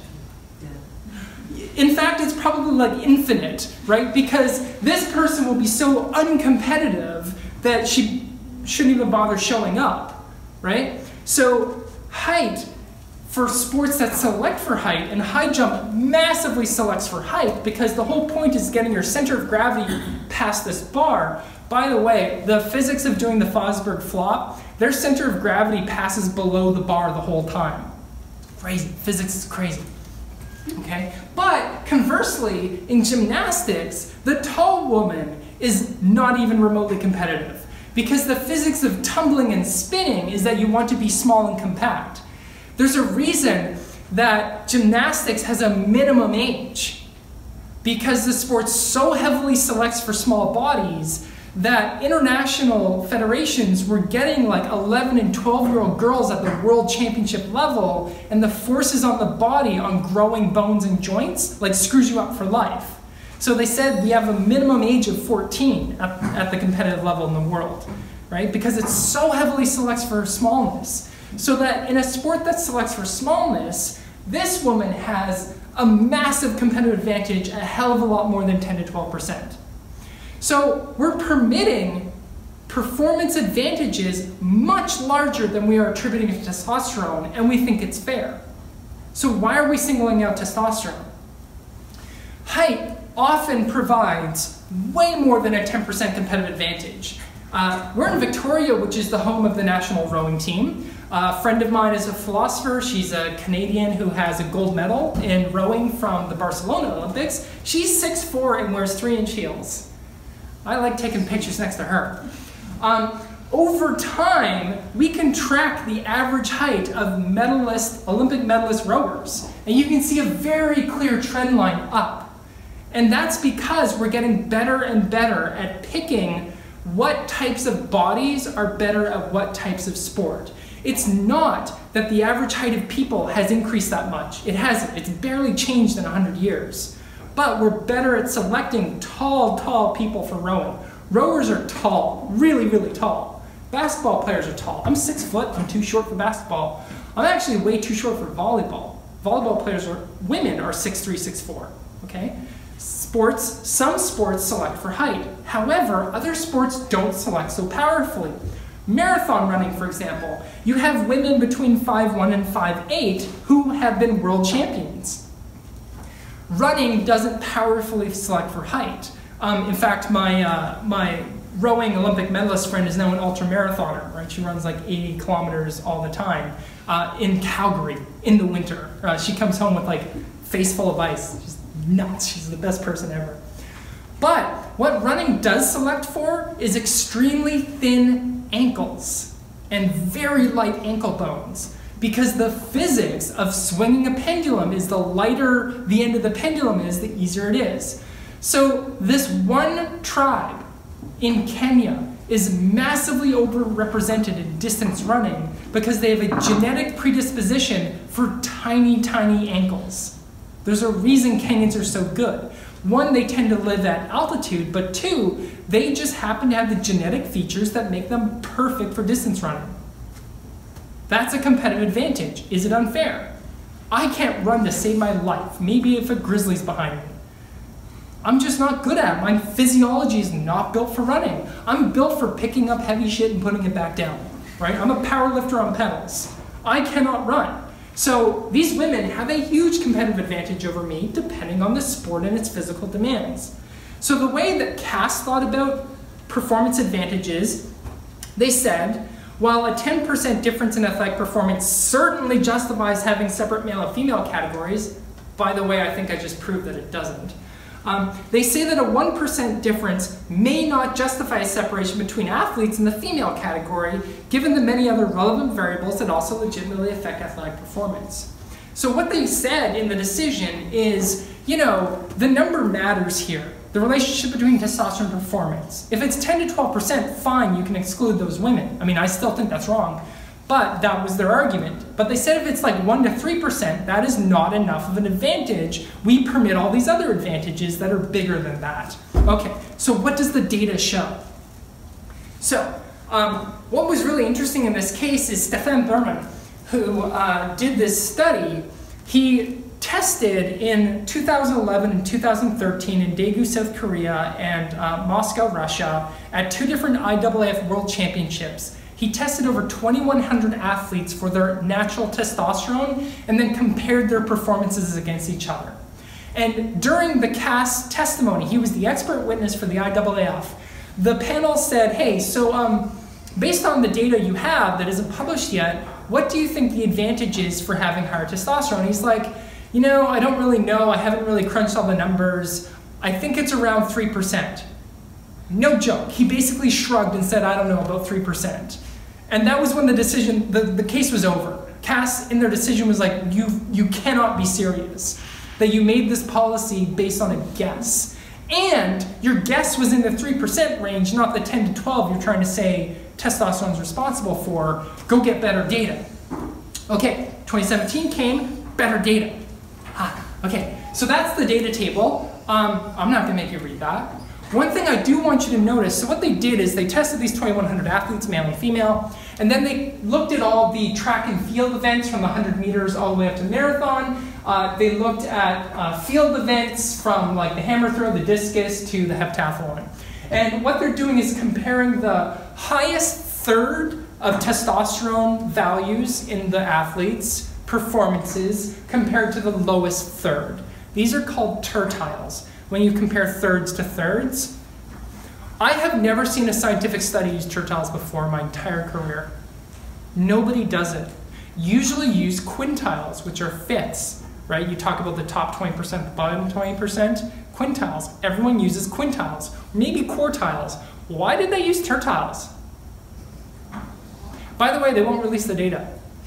In fact, it's probably like infinite, right? Because this person will be so uncompetitive that she shouldn't even bother showing up, right? So height, for sports that select for height, and high jump massively selects for height because the whole point is getting your center of gravity past this bar. By the way, the physics of doing the Fosberg flop, their center of gravity passes below the bar the whole time. Crazy. Physics is crazy. Okay? But conversely, in gymnastics, the tall woman is not even remotely competitive because the physics of tumbling and spinning is that you want to be small and compact. There's a reason that gymnastics has a minimum age because the sport so heavily selects for small bodies that international federations were getting like 11 and 12-year-old girls at the world championship level, and the forces on the body on growing bones and joints like screws you up for life. So they said we have a minimum age of 14 at the competitive level in the world, right? Because it so heavily selects for smallness. So that in a sport that selects for smallness, this woman has a massive competitive advantage, a hell of a lot more than 10 to 12%. So we're permitting performance advantages much larger than we are attributing to testosterone, and we think it's fair. So why are we singling out testosterone? Height often provides way more than a 10% competitive advantage. We're in Victoria, which is the home of the national rowing team. A friend of mine is a philosopher. She's a Canadian who has a gold medal in rowing from the Barcelona Olympics. She's 6'4" and wears 3-inch heels. I like taking pictures next to her. Over time, we can track the average height of Olympic medalist rowers. And you can see a very clear trend line up. And that's because we're getting better and better at picking what types of bodies are better at what types of sport. It's not that the average height of people has increased that much. It hasn't. It's barely changed in 100 years. But we're better at selecting tall people for rowing. Rowers are tall, really, really tall. Basketball players are tall. I'm 6 foot, I'm too short for basketball. I'm actually way too short for volleyball. Volleyball players women are 6'3", 6'4", okay? Some sports select for height. However, other sports don't select so powerfully. Marathon running, for example, you have women between 5'1" and 5'8" who have been world champions. Running doesn't powerfully select for height. In fact, my rowing Olympic medalist friend is now an ultramarathoner, right? She runs like 80 kilometers all the time in Calgary in the winter. She comes home with like face full of ice. She's nuts. She's the best person ever. But what running does select for is extremely thin ankles and very light ankle bones, because the physics of swinging a pendulum is the lighter the end of the pendulum is, the easier it is. So this one tribe in Kenya is massively overrepresented in distance running because they have a genetic predisposition for tiny, tiny ankles. There's a reason Kenyans are so good. One, they tend to live at altitude, but two, they just happen to have the genetic features that make them perfect for distance running. That's a competitive advantage. Is it unfair? I can't run to save my life. Maybe if a grizzly's behind me. I'm just not good at it. My physiology is not built for running. I'm built for picking up heavy shit and putting it back down, right? I'm a power lifter on pedals. I cannot run. So these women have a huge competitive advantage over me depending on the sport and its physical demands. So the way that Cass thought about performance advantages, they said, while a 10% difference in athletic performance certainly justifies having separate male and female categories, by the way, I think I just proved that it doesn't. They say that a 1% difference may not justify a separation between athletes in the female category, given the many other relevant variables that also legitimately affect athletic performance. So what they said in the decision is, you know, the number matters here. The relationship between testosterone and performance. If it's 10 to 12%, fine, you can exclude those women. I mean, I still think that's wrong, but that was their argument. But they said if it's like 1 to 3%, that is not enough of an advantage. We permit all these other advantages that are bigger than that. Okay, so what does the data show? So, what was really interesting in this case is Stefan Berman, who did this study. He tested in 2011 and 2013 in Daegu, South Korea and Moscow, Russia at 2 different IAAF World Championships. He tested over 2,100 athletes for their natural testosterone and then compared their performances against each other. And during the Cass testimony, he was the expert witness for the IAAF. The panel said, hey, so based on the data you have that isn't published yet, what do you think the advantage is for having higher testosterone? He's like, you know, I don't really know. I haven't really crunched all the numbers. I think it's around 3%. No joke. He basically shrugged and said, I don't know, about 3%. And that was when the decision, the case was over. Cass, in their decision, was like, you cannot be serious. That you made this policy based on a guess. And your guess was in the 3% range, not the 10 to 12 you're trying to say testosterone is responsible for. Go get better data. Okay, 2017 came, better data. Okay, so that's the data table. I'm not gonna make you read that. One thing I do want you to notice, so what they did is they tested these 2,100 athletes, male and female, and then they looked at all the track and field events from the 100 meters all the way up to marathon. They looked at field events from like the hammer throw, the discus, to the heptathlon. And what they're doing is comparing the highest third of testosterone values in the athletes' performances compared to the lowest third. These are called tertiles, when you compare thirds to thirds. I have never seen a scientific study use tertiles before in my entire career. Nobody does it. Usually use quintiles, which are fifths, right? You talk about the top 20%, the bottom 20%. Quintiles, everyone uses quintiles, maybe quartiles. Why did they use tertiles? By the way, they won't release the data.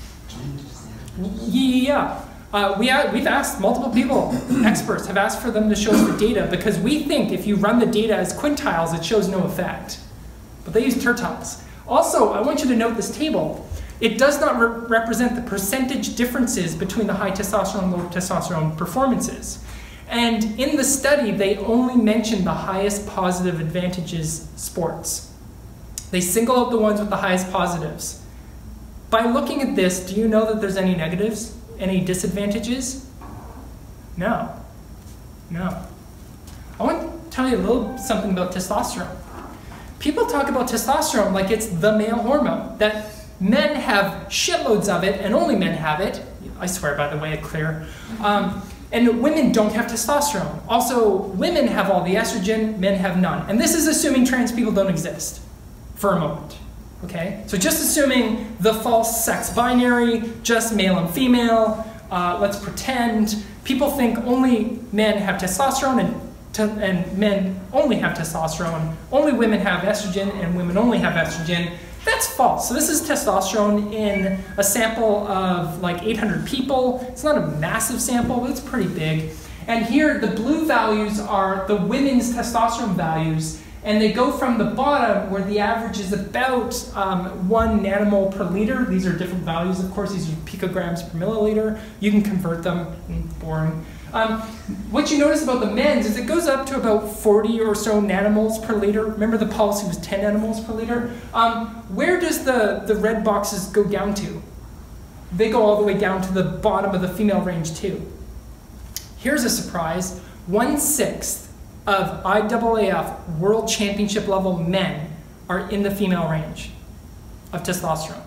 Yeah, we've asked multiple people, experts have asked for them to show us the data because we think if you run the data as quintiles, it shows no effect. But they use tertiles. Also, I want you to note this table. It does not represent the percentage differences between the high testosterone and low testosterone performances. And in the study, they only mentioned the highest positive advantages sports. They single out the ones with the highest positives. By looking at this, do you know that there's any negatives, any disadvantages? No. No. I want to tell you a little something about testosterone. People talk about testosterone like it's the male hormone, that men have shitloads of it and only men have it. I swear, by the way, clear. And women don't have testosterone. Also, women have all the estrogen, men have none. And this is assuming trans people don't exist for a moment. Okay? So just assuming the false sex binary, just male and female, let's pretend people think only men have testosterone and men only have testosterone, only women have estrogen and women only have estrogen. That's false. So this is testosterone in a sample of like 800 people. It's not a massive sample, but it's pretty big. And here the blue values are the women's testosterone values, and they go from the bottom where the average is about 1 nanomole per liter. These are different values, of course. These are picograms per milliliter. You can convert them. Boring. What you notice about the men's is it goes up to about 40 or so nanomoles per liter. Remember the policy was 10 nanomoles per liter? Where does the red boxes go down to? they go all the way down to the bottom of the female range too. Here's a surprise. 1/6 of IAAF World Championship level men are in the female range of testosterone.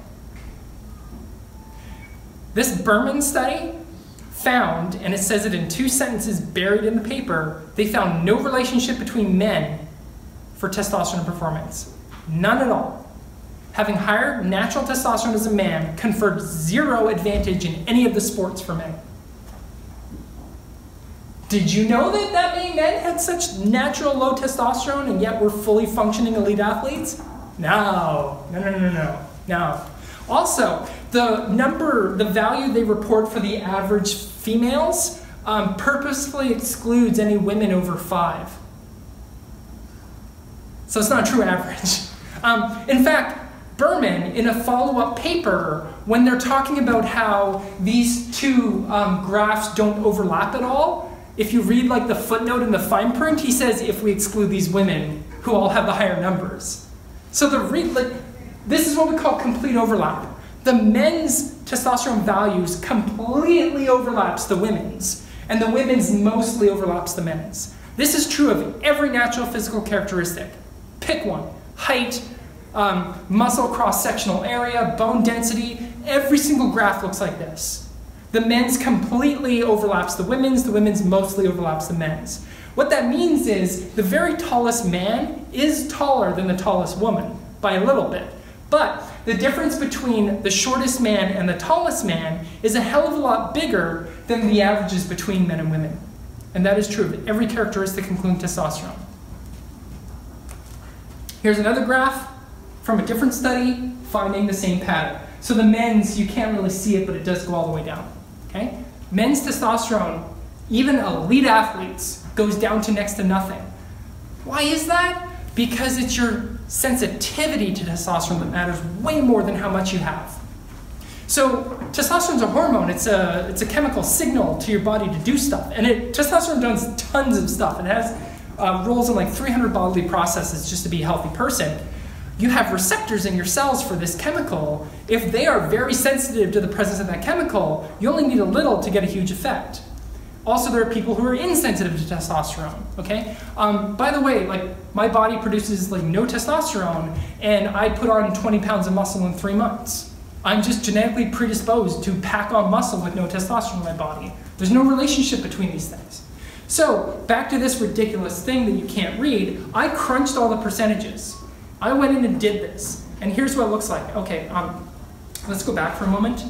This Berman study found, and it says it in 2 sentences buried in the paper, they found no relationship between men for testosterone performance. None at all. Having higher natural testosterone as a man conferred 0 advantage in any of the sports for men. Did you know that many men had such natural low testosterone and yet were fully functioning elite athletes? No. Also, the value they report for the average females purposefully excludes any women over 5. So it's not a true average. In fact, Berman, in a follow-up paper, when they're talking about how these two graphs don't overlap at all, if you read like the footnote in the fine print, he says if we exclude these women who all have the higher numbers. So this is what we call complete overlap. The men's testosterone values completely overlaps the women's, and the women's mostly overlaps the men's. This is true of every natural physical characteristic. Pick one. Height, muscle cross-sectional area, bone density, every single graph looks like this. The men's completely overlaps the women's mostly overlaps the men's. What that means is the very tallest man is taller than the tallest woman by a little bit. But the difference between the shortest man and the tallest man is a hell of a lot bigger than the averages between men and women. And that is true of every characteristic, including testosterone. Here's another graph from a different study finding the same pattern. So the men's, you can't really see it, but it does go all the way down. Okay? Men's testosterone, even elite athletes, goes down to next to nothing. Why is that? Because it's your sensitivity to testosterone that matters way more than how much you have. So testosterone is a hormone. It's a chemical signal to your body to do stuff. And testosterone does tons of stuff. It has roles in like 300 bodily processes just to be a healthy person. You have receptors in your cells for this chemical. If they are very sensitive to the presence of that chemical, you only need a little to get a huge effect. Also, there are people who are insensitive to testosterone, okay? By the way, like my body produces like no testosterone, and I put on 20 pounds of muscle in 3 months. I'm just genetically predisposed to pack on muscle with no testosterone in my body. There's no relationship between these things. So back to this ridiculous thing that you can't read, I crunched all the percentages. I went in and did this, and here's what it looks like. Okay, let's go back for a moment.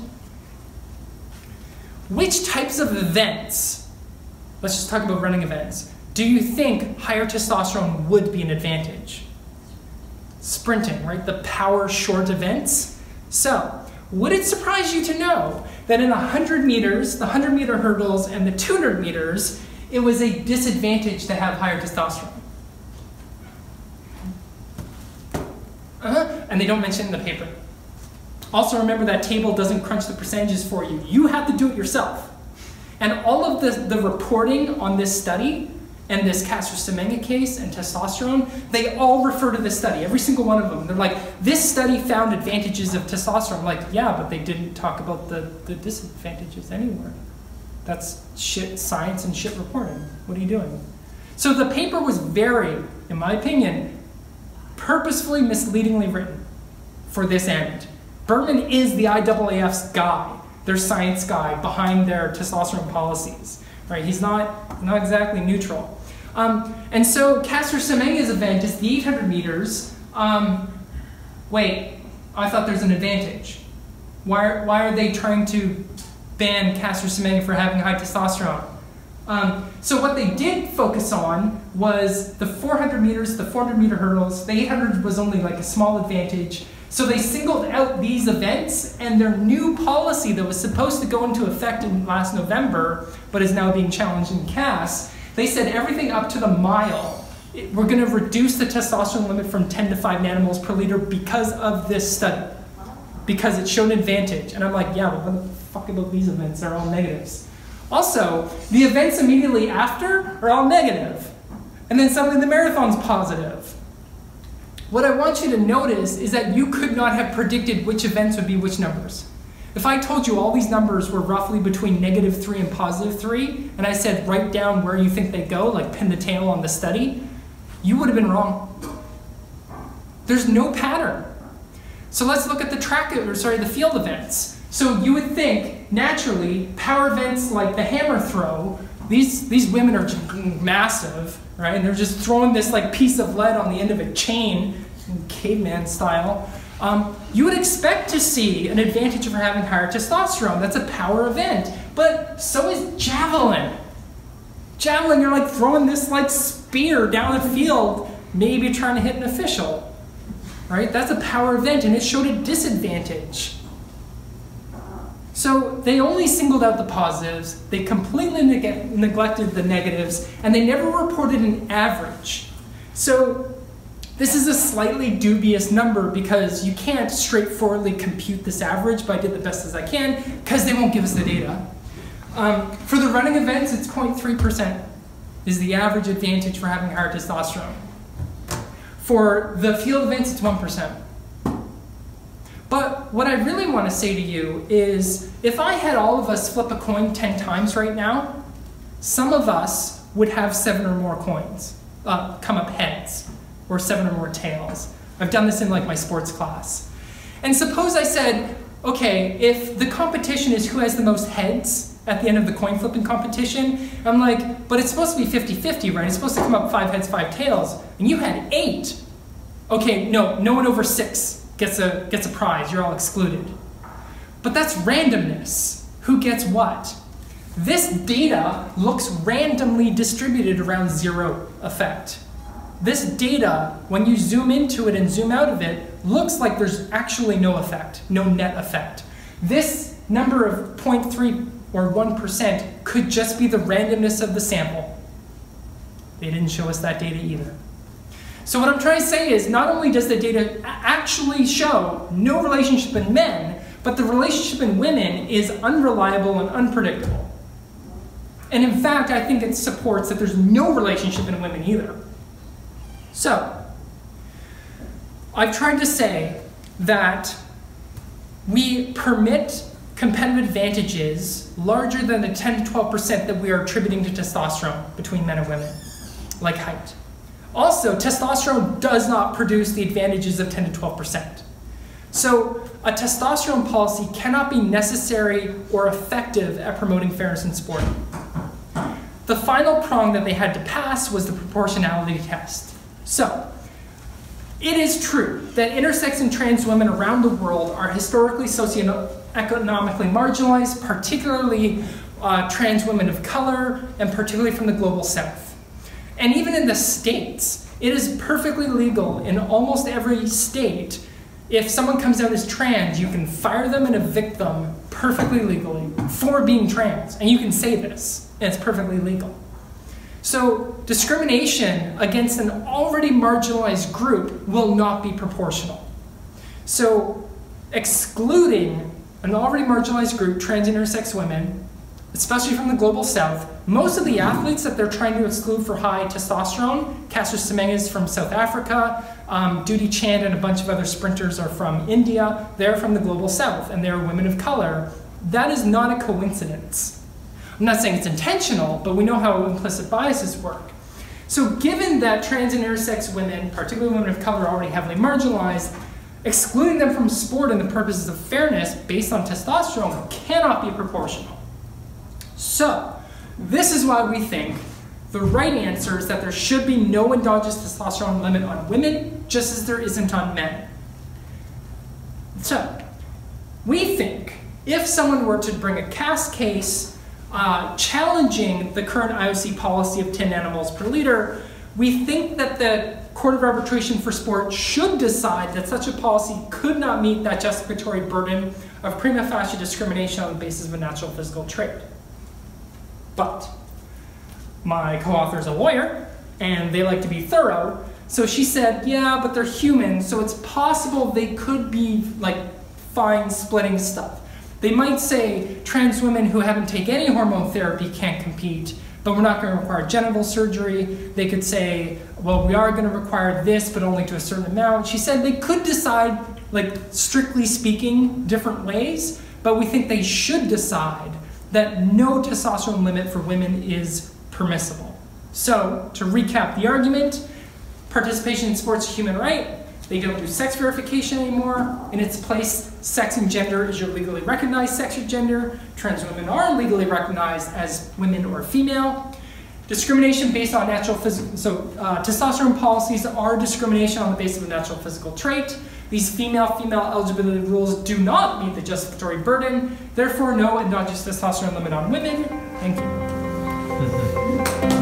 Which types of events, let's just talk about running events, do you think higher testosterone would be an advantage? Sprinting, right? The power short events. So, would it surprise you to know that in 100 meters, the 100-meter hurdles, and the 200 meters, it was a disadvantage to have higher testosterone? And they don't mention it in the paper. Also remember that table doesn't crunch the percentages for you. You have to do it yourself. And all of the reporting on this study and this Castro-Semenya case and testosterone, they all refer to this study, every single one of them. They're like, this study found advantages of testosterone. I'm like, yeah, but they didn't talk about the disadvantages anywhere. That's shit science and shit reporting. What are you doing? So the paper was very, in my opinion, purposefully misleadingly written for this end. Berman is the IAAF's guy, their science guy behind their testosterone policies. Right? He's not exactly neutral. And so Castro-Semenya's event is the 800 meters. Wait, I thought there's an advantage. Why are they trying to ban Castro-Semenya for having high testosterone? So what they did focus on was the 400 meters, the 400-meter hurdles. The 800 was only like a small advantage. So they singled out these events, and their new policy that was supposed to go into effect in last November, but is now being challenged in CAS, they said everything up to the mile, we're going to reduce the testosterone limit from 10 to 5 nanomoles per liter because of this study, because it showed an advantage. And I'm like, yeah, but what the fuck about these events? They're all negatives. Also, the events immediately after are all negative. And then suddenly the marathon's positive. What I want you to notice is that you could not have predicted which events would be which numbers. If I told you all these numbers were roughly between -3 and +3, and I said write down where you think they go, like pin the tail on the study, you would have been wrong. There's no pattern. So let's look at the field events. So you would think, naturally, power events like the hammer throw, these women are just massive, right? And they're just throwing this like piece of lead on the end of a chain, caveman style. You would expect to see an advantage for having higher testosterone. That's a power event. But so is javelin. Javelin, you're like throwing this like spear down the field, maybe trying to hit an official. Right? That's a power event, and it showed a disadvantage. So they only singled out the positives, they completely neglected the negatives, and they never reported an average. So this is a slightly dubious number because you can't straightforwardly compute this average, but I did the best as I can because they won't give us the data. For the running events, it's 0.3% is the average advantage for having higher testosterone. For the field events, it's 1%. But what I really want to say to you is, if I had all of us flip a coin 10 times right now, some of us would have 7 or more coins come up heads, or 7 or more tails. I've done this in like my sports class. And suppose I said, okay, if the competition is who has the most heads at the end of the coin flipping competition, I'm like, but it's supposed to be 50-50, right? It's supposed to come up 5 heads, 5 tails, and you had 8. Okay, no one over 6 gets a prize, you're all excluded. But that's randomness. Who gets what? This data looks randomly distributed around 0 effect. This data, when you zoom into it and zoom out of it, looks like there's actually no effect, no net effect. This number of 0.3 or 1% could just be the randomness of the sample. They didn't show us that data either. So what I'm trying to say is, not only does the data actually show no relationship in men, but the relationship in women is unreliable and unpredictable. And in fact, I think it supports that there's no relationship in women either. So, I've tried to say that we permit competitive advantages larger than the 10 to 12% that we are attributing to testosterone between men and women, like height. Also, testosterone does not produce the advantages of 10 to 12%. So, a testosterone policy cannot be necessary or effective at promoting fairness in sport. The final prong that they had to pass was the proportionality test. So, it is true that intersex and trans women around the world are historically socioeconomically marginalized, particularly trans women of color, and particularly from the global south. And even in the States, it is perfectly legal in almost every state. If someone comes out as trans, you can fire them and evict them perfectly legally for being trans. And you can say this, and it's perfectly legal. So discrimination against an already marginalized group will not be proportional. So excluding an already marginalized group, trans intersex women, especially from the global south, most of the athletes that they're trying to exclude for high testosterone, Caster Semenya is from South Africa, Dudi Chand and a bunch of other sprinters are from India, they're from the global south, and they're women of color. That is not a coincidence. I'm not saying it's intentional, but we know how implicit biases work. So given that trans and intersex women, particularly women of color, are already heavily marginalized, excluding them from sport and the purposes of fairness based on testosterone cannot be proportional. So, this is why we think the right answer is that there should be no endogenous testosterone limit on women, just as there isn't on men. So, we think if someone were to bring a CAS case challenging the current IOC policy of 10 animals per liter, we think that the Court of Arbitration for Sport should decide that such a policy could not meet that justificatory burden of prima facie discrimination on the basis of a natural physical trait. But my co-author is a lawyer, and they like to be thorough, so she said, yeah, but they're human, so it's possible they could be like fine splitting stuff. They might say trans women who haven't taken any hormone therapy can't compete, but we're not going to require genital surgery. They could say, well, we are going to require this, but only to a certain amount. She said they could decide, like strictly speaking, different ways, but we think they should decide that no testosterone limit for women is permissible. So, to recap the argument, participation in sports is a human right. They don't do sex verification anymore. In its place, sex and gender is your legally recognized sex or gender. Trans women are legally recognized as women or female. Discrimination based on natural physical, testosterone policies are discrimination on the basis of a natural physical trait. These female-female eligibility rules do not meet the justificatory burden. Therefore, no endogenous testosterone limit on women. Thank you.